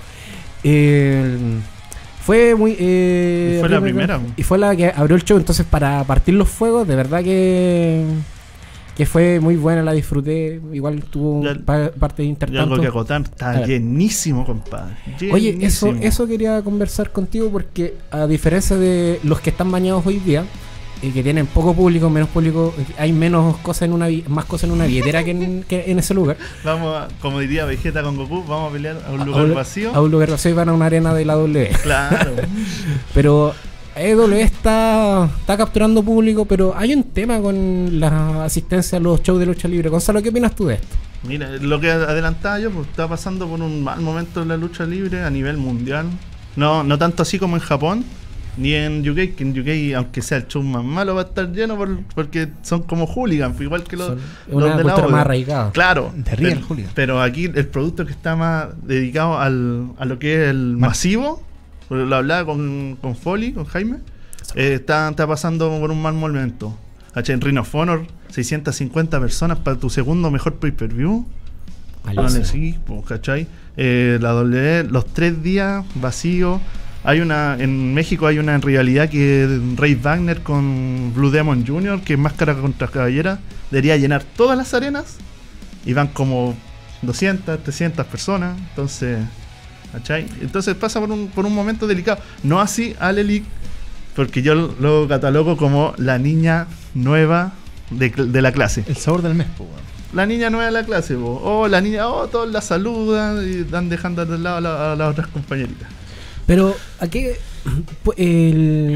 Eh, fue muy... eh, Y fue la horrible, primera. y fue la que abrió el show. Entonces, para partir los fuegos, de verdad que que fue muy buena, la disfruté. Igual tuvo Ya- pa- parte de Y algo intertanto. que acotar, está A ver. llenísimo, compadre. Oye, eso, Llenísimo. eso quería conversar contigo porque a diferencia de los que están bañados hoy día, y que tienen poco público, menos público, hay menos cosas en una bi- más cosas en una billetera que en, que en ese lugar. Vamos a, como diría Vegeta con Goku, vamos a pelear a un A lugar un- vacío. A un lugar vacío y van a una arena de la W. Claro. Pero E W está, está capturando público, pero hay un tema con la asistencia a los shows de lucha libre. Gonzalo, ¿qué opinas tú de esto? Mira, lo que adelantaba yo, pues está pasando por un mal momento en la lucha libre a nivel mundial. No, no tanto así como en Japón, ni en U K, que en U K, aunque sea el show más malo, va a estar lleno por- porque son como hooligans, pues igual que los, Son los una de la cultura O D. más arraigada. Claro, De real pero, hooligan. pero aquí el producto que está más dedicado al, a lo que es el Más- masivo, porque lo hablaba con, con Foley, con Jaime, eh, está, está pasando por un mal momento. H en Ring of Honor, seiscientas cincuenta personas para tu segundo mejor pay-per-view. Malísimo. Vale, sí, pues, ¿cachai? Eh, la W, los tres días vacíos. Hay una, en México hay una rivalidad que Ray Wagner con Blue Demon junior, que es máscara contra caballera, debería llenar todas las arenas y van como doscientas, trescientas personas. Entonces, ¿cachai? Entonces pasa por un, por un momento delicado. No así All Elite, porque yo lo catalogo como la niña nueva de, de la clase. El sabor del mes, pues, weón. La niña nueva de la clase, po. Oh, la niña, oh, todos la saludan y están dejando de lado a, la- a las otras compañeritas. Pero aquí el,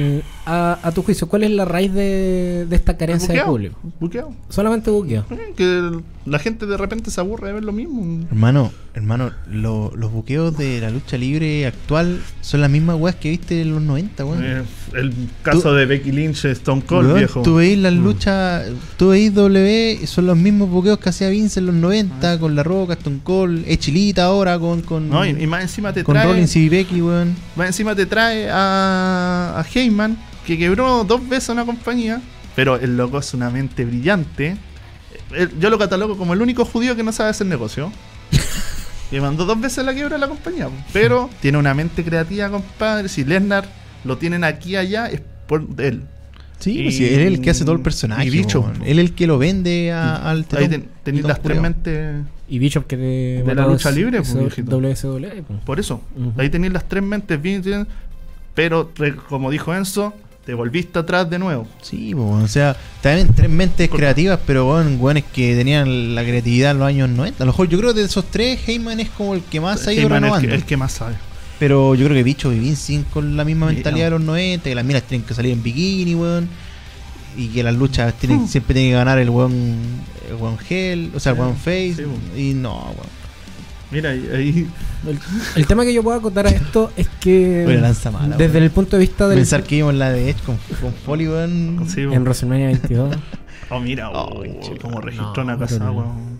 a, a tu juicio, ¿cuál es la raíz de, de esta carencia de Buqueado, público? buqueado. Solamente buqueo. Eh, Que la gente de repente se aburre de ver lo mismo. Hermano, hermano, lo- los buqueos de la lucha libre actual son las mismas weas que viste en los noventa, weón. Eh, el caso Tú- de Becky Lynch, Stone Cold, Weón, viejo. tú veis las Mm. luchas, tú veis W, y son los mismos buqueos que hacía Vince en los noventa, Ah. con La Roca, Stone Cold, es Chilita ahora con, con, No, y, y más encima te con trae. Rollins y Becky, weón. Más encima te trae a, a Heyman, que quebró dos veces una compañía, pero el loco es una mente brillante. Él- yo lo catalogo como el único judío que no sabe hacer negocio. Que mandó dos veces la quiebra a la compañía, pero tiene una mente creativa, compadre. Si Lesnar lo tienen aquí y allá, es por él. Sí, Y- pues sí, él es el que hace todo el personaje. y Bicho. weón. Él es el que lo vende a- al Ahí tetón. ten- tenéis Y las don tres culiao. mentes. Y Bishop que de, De la lucha libre, pues, viejito. W C W. pues. Por eso, Ujú. ahí tenéis las tres mentes bien, bien, pero re- como dijo Enzo, te volviste atrás de nuevo. Sí, pues, weón, o sea, también tres mentes Con- creativas, pero weón, weones que tenían la creatividad en los años noventa. A lo mejor yo creo que de esos tres, Heyman es como el que más se ha ido Heyman es el renovando. que, el que más sabe. Pero yo creo que Bicho y Vince siguen con la misma Sí, mentalidad no. de los noventa, que las minas tienen que salir en bikini, weón. Y que las luchas tienen, Hmm. siempre tienen que ganar el weón, el weón Hell, o sea, el Sí, weón Face. sí, weón. Y no, weón. Mira, ahí, ahí- El, el tema que yo puedo acotar a esto es que Oye, lanza mala, desde weón. el punto de vista del Pensar que vimos la de Edge con, con Foley, weón. sí, en weón. WrestleMania veintidós. Oh, mira, Oh, oh, chico, como registró no, una casa, pero- weón.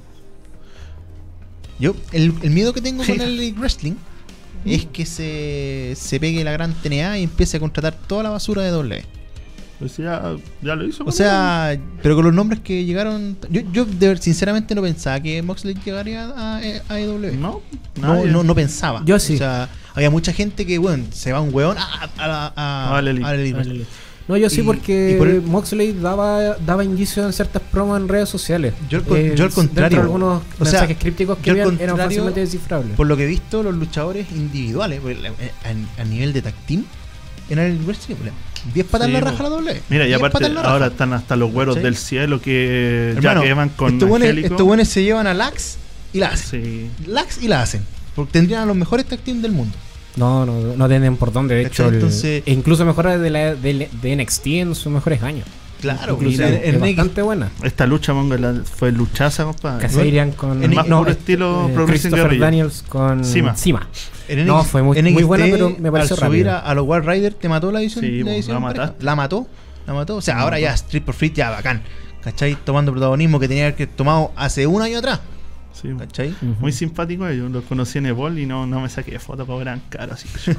Yo, el, el miedo que tengo Sí. con el wrestling es que se, se pegue la gran T N A y empiece a contratar toda la basura de W. Pues ya, ya lo hizo. O sea, pero con los nombres que llegaron. Yo, yo de ver- sinceramente no pensaba que Moxley llegaría a, a E W. no, No, nadie. no, no pensaba. Yo sí. O sea, había mucha gente que, bueno, se va un weón a, a, a, a, A la Elite. a la Elite. Ah, Lili. No, yo sí, Y- porque y por el- Moxley daba, daba indicios en ciertas promos en redes sociales. Yo al con- yo al dentro de contrario. algunos O sea, mensajes crípticos que yo al habían eran contrario, fácilmente descifrables. Por lo que he visto, los luchadores individuales, pues, a, a nivel de tag team, en el wrestling, diez patas Sí, la po. raja la doble. Mira, y diez aparte, patas en la raja. ahora están hasta los güeros ¿Cachai? del cielo que Hermano, ya que van con estos buenos, Angélico. estos buenos se llevan a Lax y la hacen. Sí. Lax y la hacen. Porque tendrían a los mejores tag team del mundo. No, no, no tienen por dónde. De hecho, ¿Cachai? el- Entonces- e incluso mejora de, la, de, de N X T en sus mejores años. Claro, Incluso mira, es en N X T bastante buena. Esta lucha, mongo, la- fue luchaza, compadre. Kazarian con en más no, puro eh, estilo eh, Pro Wrestling Christopher Guerrilla. Daniels con Sima. Sima. En No, N X T fue muy- muy buena, pero me pareció al subir rápido. a, a los Wild Riders te mató la edición. Sí, la, po, edición la pareja. mataste. La mató. La mató. O sea, La ahora mató. ya Street Profit ya bacán. ¿Cachai? Tomando protagonismo que tenía que haber tomado hace un año atrás. Sí. ¿Cachai? Ujú. Muy simpático ellos. Los conocí en Evol y no, no me saqué foto, cobran caro. Así que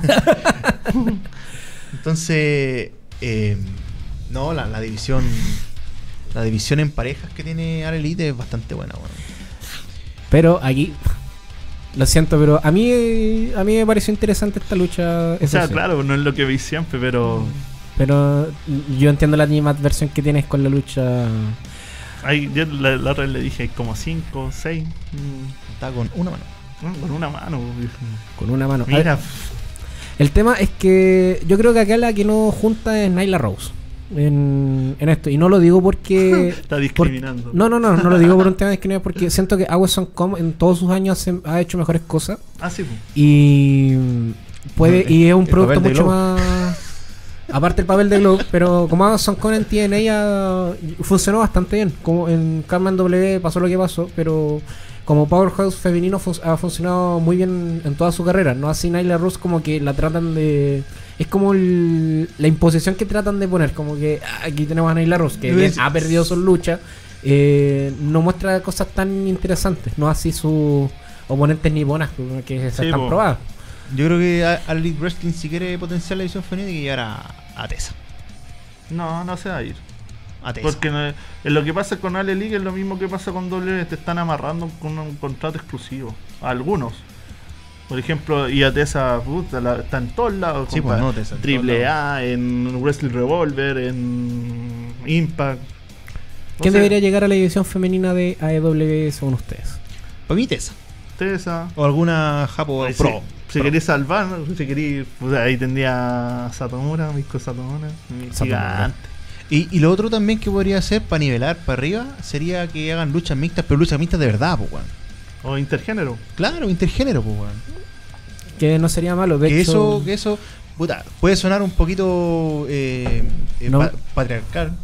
Entonces, eh, no, la, la división. La división en parejas que tiene All Elite es bastante buena, bueno. Pero aquí, lo siento, pero a mí a mí me pareció interesante esta lucha. O eso sea, sí. claro, no es lo que vi siempre, pero Pero yo entiendo la animadversión que tienes con la lucha. ahí, yo la, la otra vez le dije como cinco, seis, Está con una mano. con una mano. viejo. Con una mano. A Mira, ver, el tema es que yo creo que acá la que no junta es Nyla Rose en, en esto. Y no lo digo porque. está por- discriminando. no, no, no, no lo digo por un tema de discriminación, porque siento que Awesome Com en todos sus años se- ha hecho mejores cosas. Ah, sí, pues. Y puede y es un El producto papel de mucho Globo. más. Aparte el papel de Globe, pero como Amazon Con en T N A ya funcionó bastante bien. Como en Carmen W pasó lo que pasó, pero como Powerhouse femenino fun- ha funcionado muy bien en toda su carrera. No así Nyla Rose, como que la tratan de. Es como el- la imposición que tratan de poner. Como que ah, aquí tenemos a Nyla Rose, que Yo bien, decía- ha perdido su lucha. eh, no muestra cosas tan interesantes. No así sus oponentes niponas que Sí, están po. probadas. Yo creo que a- All Elite Wrestling, si quiere potenciar la división femenina, tiene que llegar a, a Tessa. No, no se va a ir. A Tessa. Porque no- eh, lo que pasa con Ale League es lo mismo que pasa con W, te están amarrando con un contrato exclusivo. A algunos. Por ejemplo, y a Tessa puta, la- está en todos lados. Sí, compa. pues, no, Tessa en Triple todos A, en Wrestling Revolver, en Impact. O ¿Quién sea, debería llegar a la división femenina de A E W según ustedes? Para mí, Tessa. Tessa. O alguna Japo Ay, Pro. Si, si queréis salvar, si queréis, pues ahí tendría a Satomura, Misko Satomura, mi Satomura. gigante. Y, y lo otro también que podría hacer para nivelar para arriba sería que hagan luchas mixtas, pero luchas mixtas de verdad, pues, weón. O intergénero. Claro, intergénero, pues, weón. Que no sería malo, de Que hecho. eso, que eso, puta, puede sonar un poquito eh, eh, No. pa- patriarcal,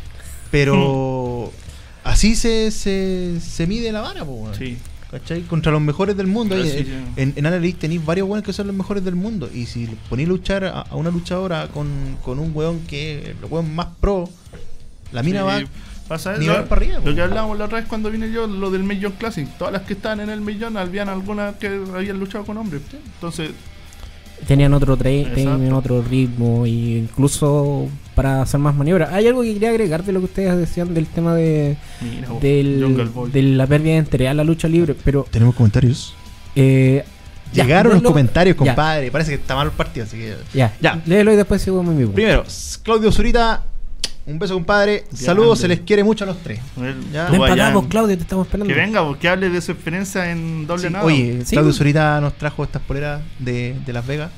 pero así se, se, se mide la vara, po, weón. Sí. ¿Cachai? Contra los mejores del mundo. Pero Ahí, sí, en, sí. en, en Ana League tenéis varios weones que son los mejores del mundo. Y si ponéis a luchar a, a una luchadora con, con un weón que es el weón más pro, la mina Sí, va. pasa nivel lo, para arriba, lo po. que hablábamos la otra vez cuando vine yo, lo del Million Classic. Todas las que estaban en el Millón habían algunas que habían luchado con hombres. Entonces, Tenían otro tra- Exacto. tenían otro ritmo e incluso para hacer más maniobras. Hay algo que quería agregar de lo que ustedes decían del tema de mira, vos, del, Jungle Boy. de la pérdida de interés a la lucha libre, pero Tenemos comentarios. eh, ya, Llegaron los léelo- comentarios, ya, compadre. Parece que está mal el partido, así que. Ya, Ya. léelo y después sigo con mi punto. Primero, Claudio Zurita. Un beso, compadre. Grande. Saludos, se les quiere mucho a los tres. Él- Ya. tú Ven para allá acá, en- vos, Claudio, te estamos esperando. Que venga, porque hable de su experiencia en doble Sí, nada. oye, Sí, Claudio pues. Zurita nos trajo estas poleras de, de Las Vegas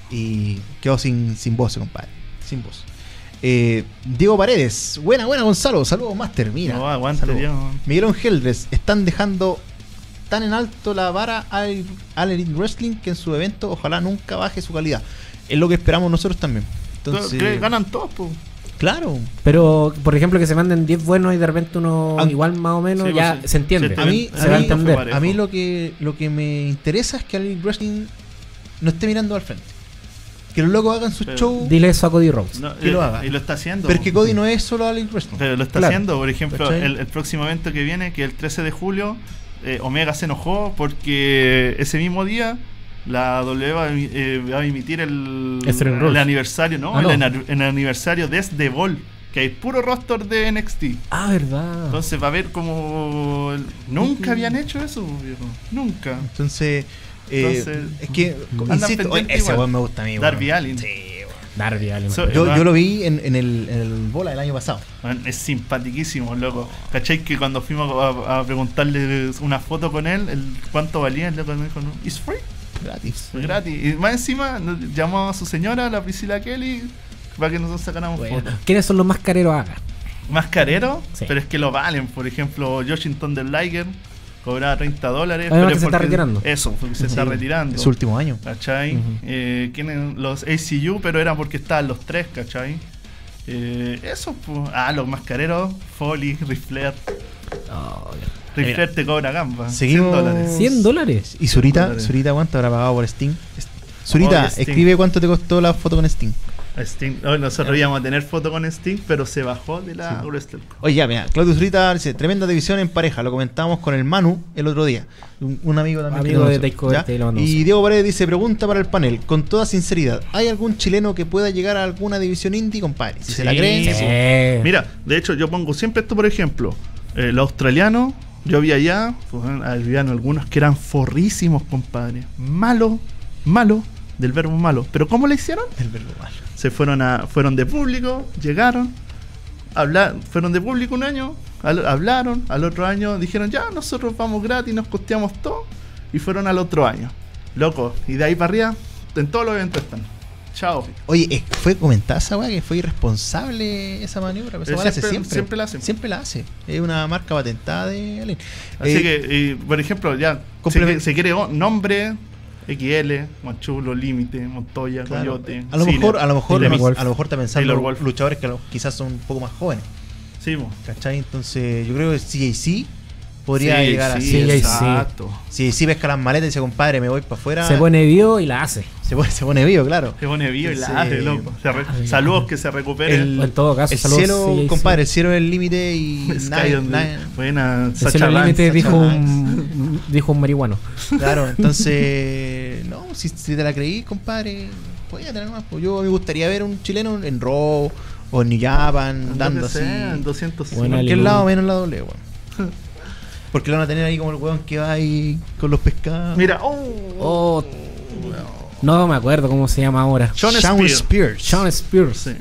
y quedó sin, sin voz, compadre. Sin voz. Eh, Diego Paredes, buena, buena, Gonzalo. Saludos, Master. Mira, No, aguante, saludos. Diego. Miguelón Geldres, están dejando tan en alto la vara al, al Elite Wrestling que en su evento ojalá nunca baje su calidad. Es lo que esperamos nosotros también. Entonces, ¿Crees que ganan todos, pues? claro. Pero, por ejemplo, que se manden diez buenos y de repente uno Ah, igual más o menos, sí, ya pues, se entiende. sí, A mí, se va a a mí, entender. parejo. a mí lo que lo que me interesa es que el Wrestling no esté mirando al frente. Que los locos hagan su Pero- show. Dile eso a Cody Rhodes. No, Que lo eh, haga. Y lo está haciendo. Pero es que Cody no es solo al Wrestling. Pero lo está Claro. haciendo, por ejemplo, ¿Cachai? el, el próximo evento que viene, que es el trece de julio, eh, Omega se enojó porque ese mismo día la W va a, emi- eh, va a emitir el, Extreme el Rules. aniversario, ¿no? Ah, no. El, anar- el aniversario desde Vol, que hay puro roster de N X T. Ah, verdad. Entonces va a haber como... el- Nunca habían hecho eso, viejo. Nunca. Entonces, eh, Entonces, es que, andan insisto, pendientes oye, ese igual. weón me gusta a mí. Darby weón. Allin. Sí, weón. Darby Allin. So- Yo, va- yo lo vi en, en el, en el bola del año pasado. Man, es simpatiquísimo, loco. ¿Cachai? Que cuando fuimos a, a preguntarle una foto con él, el cuánto valía, el loco me dijo, no, it's free, Gratis. es gratis. Y más encima nos llamó a su señora, la Priscila Kelly, para que nosotros sacáramos Bueno, fotos. ¿quiénes son los más careros acá? Más carero, Sí. pero es que lo valen. Por ejemplo, Washington del Liger cobraba treinta dólares. Además pero que es se está porque- retirando. Eso, porque se Sí, está retirando. Es su último año. ¿Cachai? Ujú. Eh, ¿quiénes? Los A C U, pero era porque estaban los tres, ¿cachai? Eh, eso, pues. Ah, los mascareros, Foley, Ric Flair. Oh, Ric Flair te cobra gamba. Seguimos- cien dólares. ¿cien dólares? ¿Y Zurita? Dólares. ¿Zurita cuánto habrá pagado por Steam? Zurita, Oye, Sting. escribe cuánto te costó la foto con Steam. Sting. Hoy nosotros íbamos a tener foto con Sting, pero se bajó de la Sí. Wrestle. Oye, ya, mira, Claudio Zurita dice, tremenda división en pareja, lo comentábamos con el Manu el otro día, un, un amigo también. Amigo que de conoce, Takeover, ¿ya? te lo mandamos. Y Diego Paredes dice, pregunta para el panel, con toda sinceridad, ¿hay algún chileno que pueda llegar a alguna división indie, compadre? Si se la Sí, creen, sí. sí. Eh, Mira, de hecho, yo pongo siempre esto, por ejemplo. Eh, los australianos, yo vi allá, pues, habían algunos que eran forrísimos, compadre. Malo, malo, del verbo malo. Pero ¿cómo le hicieron? El verbo malo. Se fueron a fueron de público, llegaron, habla, fueron de público un año, al- hablaron, al otro año dijeron, ya, nosotros vamos gratis, nos costeamos todo, y fueron al otro año. Loco, y de ahí para arriba, en todos los eventos están. Chao. Oye, eh, fue comentada esa weá que fue irresponsable esa maniobra, pero esa Eh, weá la hace siempre- siempre. siempre la hacen. Siempre la hace. Es una marca patentada de Allen. Así Eh, que, eh, por ejemplo, ya, se, complemen- se quiere oh, nombre, X L, Machulo, Límite, Montoya, claro, Coyote. a lo Cine, mejor, a lo mejor, Taylor a, Wolf. a lo mejor está pensando Taylor Wolf. luchadores que a lo- quizás son un poco más jóvenes. Sí, mo. ¿Cachai? Entonces, yo creo que C J C podría Sí, llegar sí, así. C J C. exacto. C J C pesca las maletas y dice, compadre, me voy para afuera. se pone vivo y la hace. se pone, se pone vivo, claro. Se pone vivo y la Entonces, hace, loco. Se re- ay, saludos, que se recupere. el- En todo caso, El saludos, cielo, C J C. compadre, el cielo es el límite y Sky nadie- on the- nadie- Buena, El Sacha cielo al Banks, límite Sacha dijo Banks. un, dijo un marihuano. Claro, entonces, no, si, si te la creí, compadre, juégatela nomás. Pues yo me gustaría ver un chileno en Raw o en New Japan, Lo dando que así. sea, en doscientos En Buena cualquier línea. lado menos en la doble, weón. Porque lo van a tener ahí como el weón que va ahí con los pescados. Mira, oh, Oh, no me acuerdo cómo se llama ahora. Sean Shawn Spears. Spears. Sean Spears. Sí.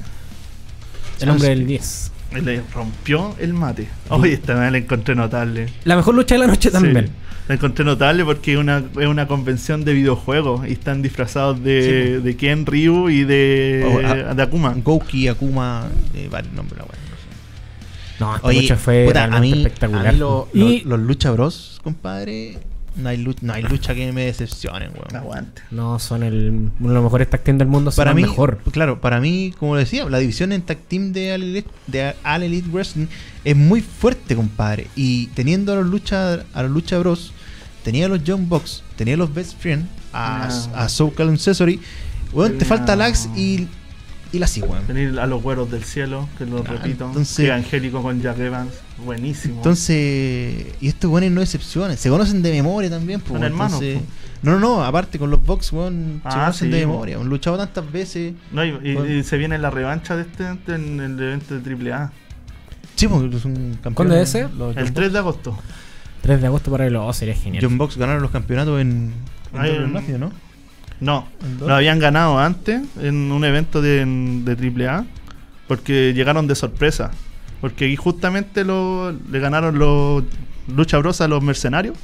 El hombre del diez. Le rompió el mate. Oye, esta vez la encontré notable. La mejor lucha de la noche también. Sí, la encontré notable porque es una, es una convención de videojuegos y están disfrazados de, de Ken, Ryu y de, Oh, ah, de Akuma. Gouki, Akuma, eh, varios nombres, la weón. No, esta Oye, lucha fue puta, a realmente mí, espectacular. a mí lo- y lo- los Lucha Bros, compadre, No hay, lucha, no hay lucha que me decepcionen, weón. Aguante. No, son el, uno de los mejores tag team del mundo, son Para los mí, mejor. claro, para mí, como decía, la división en tag team de All Elite, de All Elite Wrestling es muy fuerte, compadre. Y teniendo a los lucha, a los lucha bros, tenía a los Young Bucks, tenía a los Best Friends, a, No. a Soul Calum Accessory. Weón, te No. falta Lax y, y la sí, weón. Venir a los güeros del cielo, que lo Ah, repito. entonces- Que Angélico con Jack Evans. Buenísimo. Entonces, y estos weones no decepcionan, se conocen de memoria también, pues, Son weón. hermanos, Entonces- po. no, no, no, aparte con los Bucks, weón, se Ah, conocen sí, de po. memoria, han luchado tantas veces. No, y, y- Bueno. y se viene la revancha de este evento en el evento de Triple A. Sí, porque es un campeón. ¿Cuándo es ese? Los El Young tres de agosto. tres de agosto para el oh, sería Bucks- genial. Young Bucks ganaron los campeonatos en, en Ay, Double or en- Nothing, ¿no? No, ¿En dos? lo habían ganado antes en un evento de, de Triple A porque llegaron de sorpresa. Porque ahí justamente lo, le ganaron los Lucha Bros a los mercenarios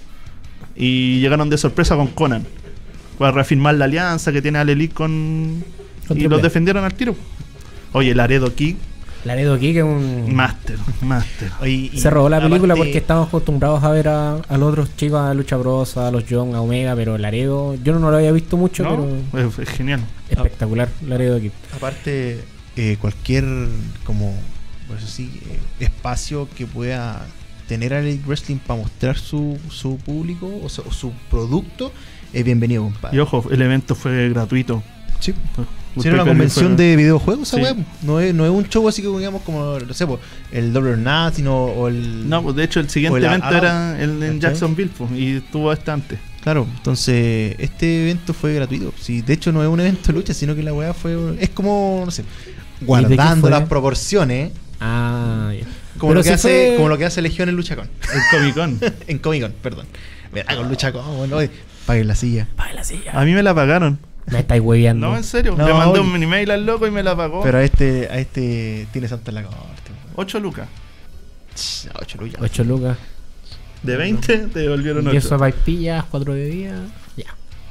y llegaron de sorpresa con Conan para reafirmar la alianza que tiene All Elite con. Con Y Triple los A. defendieron al tiro. Oye, Laredo Kick, Laredo aquí que es un... Master, Master. Oye, y Se robó la película aparte- porque estamos acostumbrados a ver a, a los otros chicos, a Lucha Bros, a los Young, a Omega, pero Laredo, yo no, no lo había visto mucho, ¿No? pero Es, es genial. espectacular Laredo aquí. Aparte, eh, cualquier como pues así, eh, espacio que pueda tener a Elite Wrestling para mostrar su, su público o, su- o su producto es bienvenido, compadre. Y ojo, el evento fue gratuito. Sí. El Si era una pay-per-view convención fue- de videojuegos, esa Sí. weá, no es, no es un show así que digamos como, no sé, po, el Double or Nothing o, o el... No, pues de hecho el O siguiente el evento Arrow, era el en ¿cachai? Jacksonville pues, y estuvo este antes. Claro, entonces este evento fue gratuito. Sí, de hecho no es un evento de lucha, sino que la weá fue... Es como, no sé, de qué guardando fue? las proporciones, Ah, ya. como, Pero lo que si hace, fue- como lo que hace Legión en Luchacón. El Comic Con. En Comic Con, perdón. Mira, con Luchacón, bueno, oye, paguen la silla. Paga la silla. A mí me la pagaron. Me estáis hueveando. No, en serio. No, Le mandé oye. un email al loco y me la pagó. Pero a este, a este tiene Santa en la corte. ocho lucas. Ch, ocho lucas. ocho lucas. De veinte te devolvieron Y eso ocho. vaipillas, cuatro bebidas. Ya.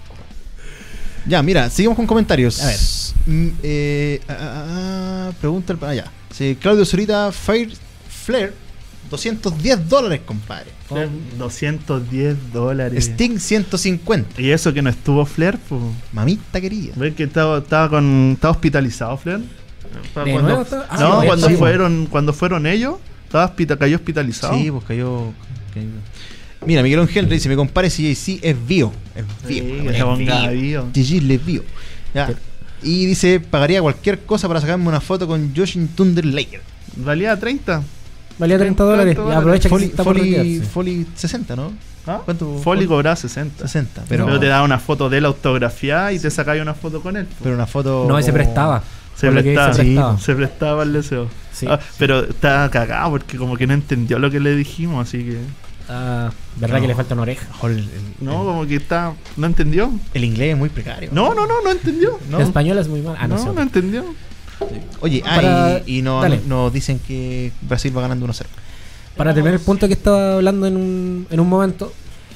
Ya, mira, seguimos con comentarios. A ver. Mm, eh, ah, ah, ah, pregunta el. Ah, ya. Sí, Claudio Zurita, Fire Flare, doscientos diez dólares, compadre. Flair, doscientos diez dólares. Sting, ciento cincuenta. Y eso que no estuvo Flair, pues. Mamita querida. ¿Ves que estaba, estaba con estaba hospitalizado Flair? ¿De Cuando- nuevo está? Ah, no, sí, cuando sí. fueron cuando fueron ellos, estaba hospita- cayó hospitalizado. Sí, pues cayó. cayó. Mira, Miguel Ángel dice: me compare si J C es bio. Es bio. Sí, es que se ponga bio. bio. G G le bio. Ya. Y dice: pagaría cualquier cosa para sacarme una foto con Yoshin Thunder Laker. Valía treinta. Valía treinta dólares. treinta Y aprovecha que Foley, se está por Foley, retirarse. Foley sesenta, ¿no? ¿Ah? ¿Cuánto? Foley cobraba sesenta. sesenta. Pero, Pero, te daba una foto de la autografía y te sacáis una foto con él. po. pero una foto. No, ese como- prestaba. Se Por lo que prestaba, se prestaba. se prestaba el deseo. Sí. Ah, pero estaba cagado porque como que no entendió lo que le dijimos, así que... Ah, verdad No. que le falta una oreja. Ojo, el, el- No, el- como que está... ¿No entendió? el inglés es muy precario. No, no, no, no entendió. No. El español es muy mal. Ah, no, no, sé. no entendió. Oye, ah, Para- y, y no- dale. nos dicen que Brasil va ganando uno cero. Para terminar el punto que estaba hablando en un, en un momento,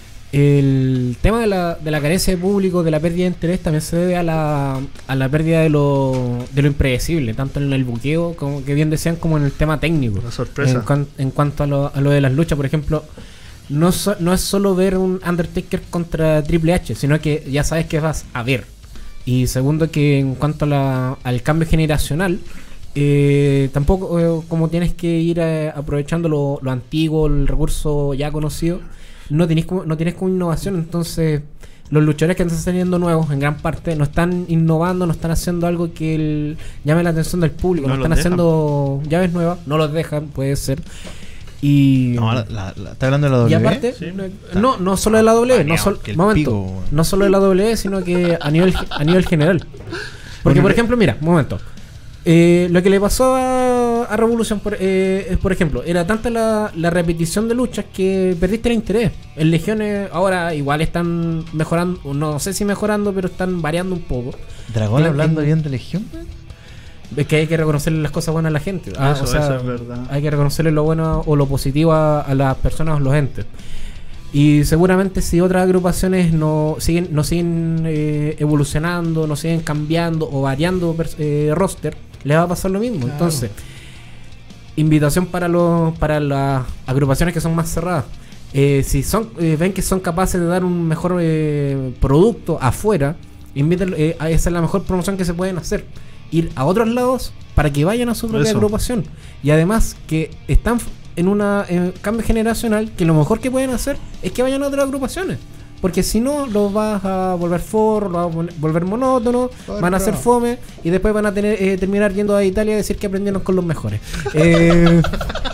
el tema de la, de la carencia de público, de la pérdida de interés, también se debe a la, a la pérdida de lo, de lo impredecible, tanto en el buqueo, como que bien decían, como en el tema técnico. La sorpresa. En, cuan- en cuanto a lo, a lo de las luchas, por ejemplo, no, so- no es solo ver un Undertaker contra Triple H, sino que ya sabes que vas a ver. Y segundo, que en cuanto a la- al cambio generacional, eh, tampoco eh, como tienes que ir eh, aprovechando lo, lo antiguo, el recurso ya conocido, no tienes como, no tienes como innovación. Entonces los luchadores que están saliendo nuevos en gran parte no están innovando, no están haciendo algo que el- llame la atención del público, No no, los están dejan. haciendo llaves nuevas, no los dejan, puede ser. Y No, la, la, la- ¿está hablando de la W? y aparte, Sí. no, no solo de la W, no, baneado sol- que el momento, pico, weón. no solo de la W, sino que a nivel a nivel general. Porque, por ejemplo, mira, un momento. Eh, lo que le pasó a, a Revolution, por, eh, es, por ejemplo, era tanta la, la repetición de luchas que perdiste el interés. En Legiones ahora igual están mejorando, no sé si mejorando, pero están variando un poco. Dragón En- hablando en- bien de Legión, weón. Es que hay que reconocerle las cosas buenas a la gente. Ah, Eso, o sea, eso es verdad. hay que reconocerle lo bueno o lo positivo a, a las personas o los entes. Y seguramente si otras agrupaciones no siguen, no siguen eh, evolucionando, no siguen cambiando o variando pers- eh, roster, les va a pasar lo mismo. Claro. Entonces, invitación para los para las agrupaciones que son más cerradas. eh, si son eh, ven que son capaces de dar un mejor eh, producto afuera, invítenlo, eh, a- esa es la mejor promoción que se pueden hacer. Ir a otros lados para que vayan a su propia Eso. agrupación. Y además que están f- en un cambio generacional, que lo mejor que pueden hacer es que vayan a otras agrupaciones. Porque si no, los vas a volver forro, los vas a vol- volver monótono, Forro. van a hacer fome y después van a tener eh, terminar yendo a Italia a decir que aprendieron con los mejores. Eh,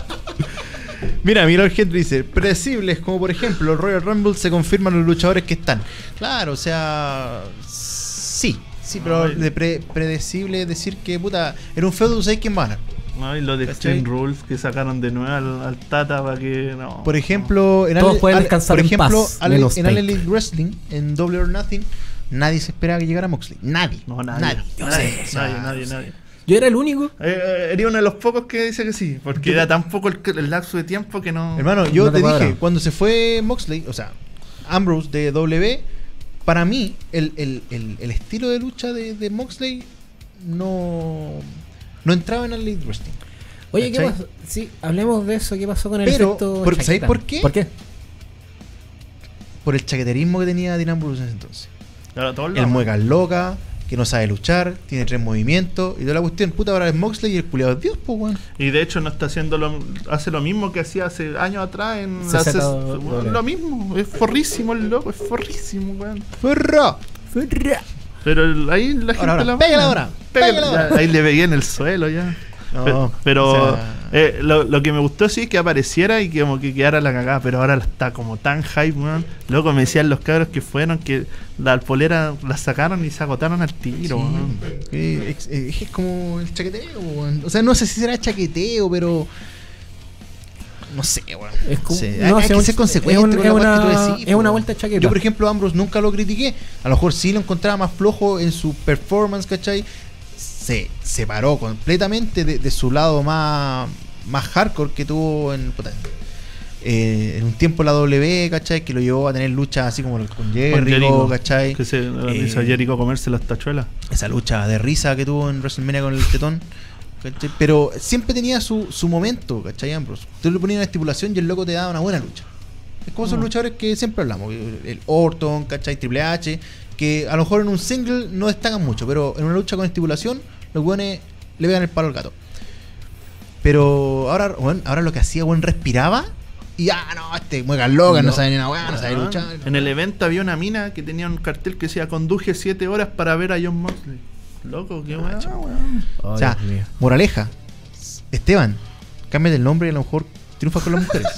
Mira, Miller Henry dice, predecibles como por ejemplo el Royal Rumble se confirman los luchadores que están. Claro, o sea, sí, sí, pero Ay. de pre- predecible es decir que puta, era un feudo, ¿sabes quién va a ganar? No, y los de ¿Cachai? Extreme Rules que sacaron de nuevo al, al Tata para que no. Por ejemplo, en Todos Ale- pueden Ale- descansar por en ejemplo, paz, Ale- menos en All Page. Elite Wrestling, en Double or Nothing, nadie se esperaba que llegara Moxley. Nadie. No, nadie. Nadie. Nadie, Yo sé, o sea, nadie, nadie, nadie. yo era el único. Eh, eh, Eres uno de los pocos que dice que sí, porque era tan poco el, el lapso de tiempo que no. Hermano, yo No te te, cuadra. dije, cuando se fue Moxley, o sea, Ambrose de W, para mí, el, el- el- el estilo de lucha de, de Moxley no, no entraba en el Elite Wrestling. Oye, ¿qué ¿Cachai? pasó? Sí, hablemos de eso. ¿Qué pasó con el Pero, efecto por- ¿sabéis chaqueta? por qué? ¿Por qué? Por el chaqueterismo que tenía Dean Ambrose en ese entonces. Claro, todos El los- muecas loca, que no sabe luchar, tiene tres movimientos y toda la cuestión. Puta, ahora es Moxley y el culiado es Dios, pues, weón. Y de hecho no está haciendo lo, hace lo mismo que hacía hace años atrás en C la Z C- W. lo mismo, es forrísimo el loco, es forrísimo, weón. ¡Furra! Pero el- ahí la gente ahora, la pégala pone. ahora, Pégala, pégala ya, ahora. ahí le pegué en el suelo ya. No, Pe- pero o sea- eh, lo, lo que me gustó sí es que apareciera y que como que quedara la cagada, pero ahora está como tan hype, weón. Luego me decían los cabros que fueron que la polera la sacaron y se agotaron al tiro, weón. Eh, ex- eh, es como el chaqueteo, weón. O sea, no sé si será chaqueteo, pero. No sé, weón. Es como- No sé, no, hay, hay si que un- ser consecuente es un- con es la weá que tú una- decís, es una po. vuelta de chaqueta. Yo, por ejemplo, a Ambrose nunca lo critiqué. A lo mejor sí lo encontraba más flojo en su performance, ¿cachai? Se separó completamente de, de su lado más, más hardcore que tuvo en. puta, eh, en un tiempo la W, ¿cachai? Que lo llevó a tener luchas así como con Jericho, Con Jericho, ¿cachai? Que se Eh, hizo a Jericho comerse las tachuelas. Esa lucha de risa que tuvo en WrestleMania con el tetón, ¿cachai? Pero siempre tenía su, su momento, ¿cachai? Ambrose, tú le ponías una estipulación y el loco te daba una buena lucha. Es como esos Mm. luchadores que siempre hablamos, el Orton, ¿cachai? Triple H, que a lo mejor en un single no destacan mucho, pero en una lucha con estipulación los buenos le pegan el palo al gato. Pero ahora, bueno, ahora lo que hacía, bueno, respiraba y ah, no, este mueca loca, no, No. sabe ni una weá, no sabe Ah, luchar. En el evento había una mina que tenía un cartel que decía conduje siete horas para ver a John Moxley. Loco, qué weá, weón. Oh, O sea, Dios mío. moraleja, Esteban, cámbiate el nombre y a lo mejor triunfas con las mujeres.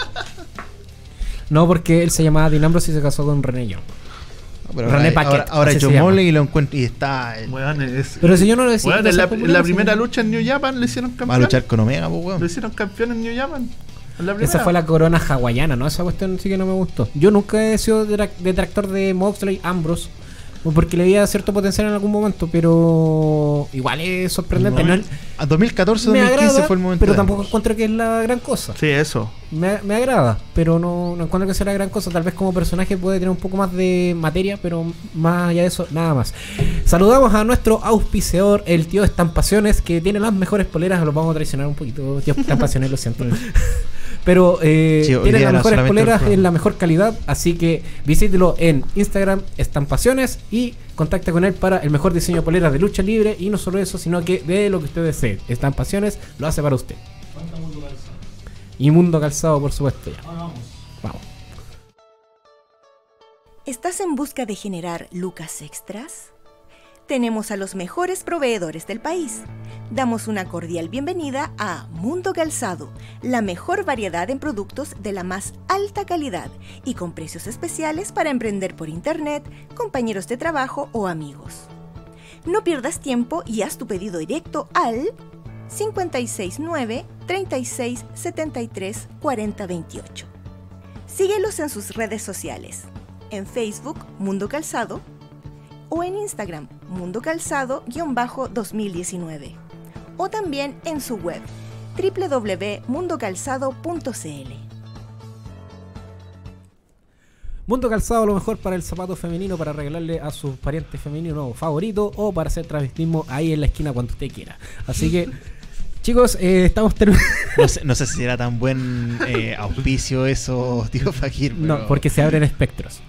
No, porque él se llamaba Dean Ambrose y se casó con René Young. Pero René ahora, Paquette, ahora, ahora así es se John llama. Moxley y lo encuentra y está eh, Weón, es- Pero si yo no lo decía. weón, no en sé la, cómo en la lo primera decía. lucha en New Japan le hicieron va a campeón. luchar con Omega, pues Lo weón. hicieron campeón en New Japan. En la Esa primera. fue la corona hawaiana, ¿no? Esa cuestión sí que no me gustó. Yo nunca he sido detra- detractor de Moxley, Ambrose, porque le veía cierto potencial en algún momento, pero igual es sorprendente. No, No, A dos mil catorce me dos mil quince agrada, fue el momento. pero de tampoco Ambrose. encuentro que es la gran cosa. Sí, eso. Me, me agrada, pero no, no encuentro que sea la gran cosa. Tal vez como personaje puede tener un poco más de materia, pero más allá de eso, nada más. Saludamos a nuestro auspiciador, el tío Estampaciones, que tiene las mejores poleras. Los vamos a traicionar un poquito, tío Estampaciones, lo siento. Pero eh, Sí, hoy tiene día las era mejores solamente el poleras programa. en la mejor calidad, así que visítelo en Instagram Estampaciones y contacte con él para el mejor diseño de poleras de lucha libre. Y no solo eso, sino que de lo que usted desee. Estampaciones lo hace para usted. Falta mundo calzado. Y Mundo Calzado, por supuesto. Ya. Ahora vamos. Vamos. ¿Estás en busca de generar lucas extras? Tenemos a los mejores proveedores del país. Damos una cordial bienvenida a Mundo Calzado, la mejor variedad en productos de la más alta calidad y con precios especiales para emprender por internet, compañeros de trabajo o amigos. No pierdas tiempo y haz tu pedido directo al cinco seis nueve, treinta y seis, setenta y tres, cuarenta, veintiocho. Síguelos en sus redes sociales, en Facebook Mundo Calzado o en Instagram Mundo Calzado dos mil diecinueve o también en su web doble u doble u doble u punto mundo calzado punto c l. Mundo Calzado, lo mejor para el zapato femenino, para regalarle a sus parientes femeninos favoritos o para hacer travestismo ahí en la esquina cuando usted quiera. Así que Chicos, eh, estamos terminando. No sé, no sé si era tan buen eh, auspicio eso, tío Fakir. Pero... No, porque se abren espectros.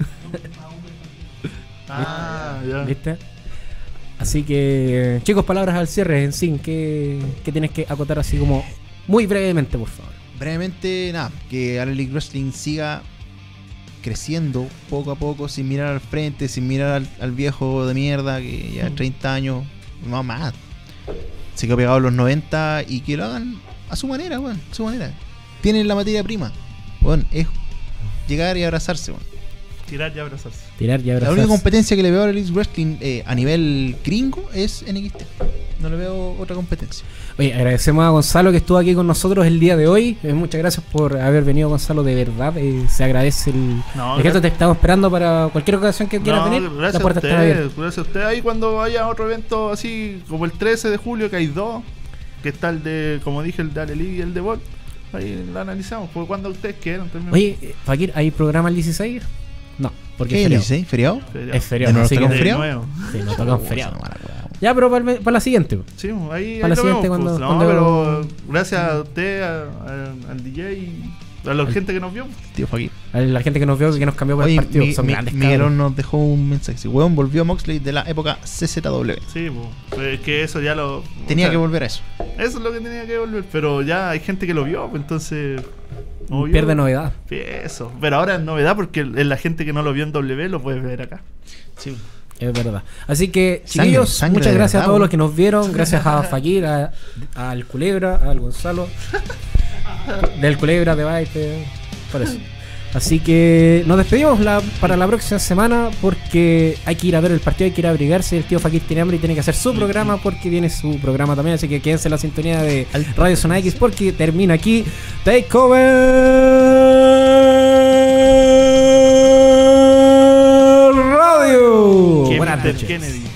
Ah, ya. ¿Viste? Así que, chicos, palabras al cierre en sí. ¿Qué, qué tienes que acotar así como muy brevemente, por favor? Brevemente, nada, que All Elite Wrestling siga creciendo poco a poco, sin mirar al frente, sin mirar al, al viejo de mierda que ya treinta años, no más, se quedó pegado en los noventa y que lo hagan a su manera, weón, a su manera. Tienen la materia prima, weón, es llegar y abrazarse, weón. Tirar y abrazarse. Tirar y La abrazarse. única competencia que le veo a All Elite Wrestling eh, a nivel gringo es N X T. No le veo otra competencia. Oye, agradecemos a Gonzalo que estuvo aquí con nosotros el día de hoy. Eh, muchas gracias por haber venido, Gonzalo, de verdad. Eh, se agradece el, No, el gesto. gracias. Te estamos esperando para cualquier ocasión que quieras No, venir. gracias La a puerta está abierta. usted, gracias a usted. Ahí cuando haya otro evento así como el trece de julio, que hay dos, que está el de, como dije, el de Ale League y el de Volt, ahí lo analizamos, porque cuando ustedes quieran también. Oye, eh, Fakir, ¿hay programa el dieciséis? No, porque ¿Qué es feriado. dieciséis? ¿Feriado? Feriado. Es feriado, ¿De así nuevo que- un feriado? De nuevo. Sí, nos toca un Oh, feriado. esa mala weá. Ya, pero para, el- para la siguiente. pues. Sí, ahí, Para ahí la lo siguiente, vemos, cuando- pues. No, cuando- pero gracias a usted, a- a- al D J y a la gente que nos vio. Tío Fakir. A la gente que nos vio, que nos cambió por Oye, el partido. Mi- Son Mi- grandes Miguelón cabros. nos dejó un mensaje. Si weón volvió a Moxley de la época C Z W. Sí, pues, pues, que eso ya lo. Tenía o sea, que volver a eso. Eso es lo que tenía que volver, pero ya hay gente que lo vio, pues entonces. obvio, Pierde novedad. Eso. Pero ahora es novedad porque el- la gente que no lo vio en W lo puede ver acá. Sí. Es verdad. Así que, Sangre, chiquillos, sangre muchas de gracias verdad, a todos weón. los que nos vieron. Gracias a Fakir, a- al Culebra, al Gonzalo. Del Culebra, de Baite. Por eso. Así que nos despedimos la- para la próxima semana porque hay que ir a ver el partido, hay que ir a abrigarse. El tío Fakir tiene hambre y tiene que hacer su programa porque viene su programa también. Así que quédense en la sintonía de Radio Zona X porque termina aquí Takeover Radio. Buenas Kevin noches. Kennedy.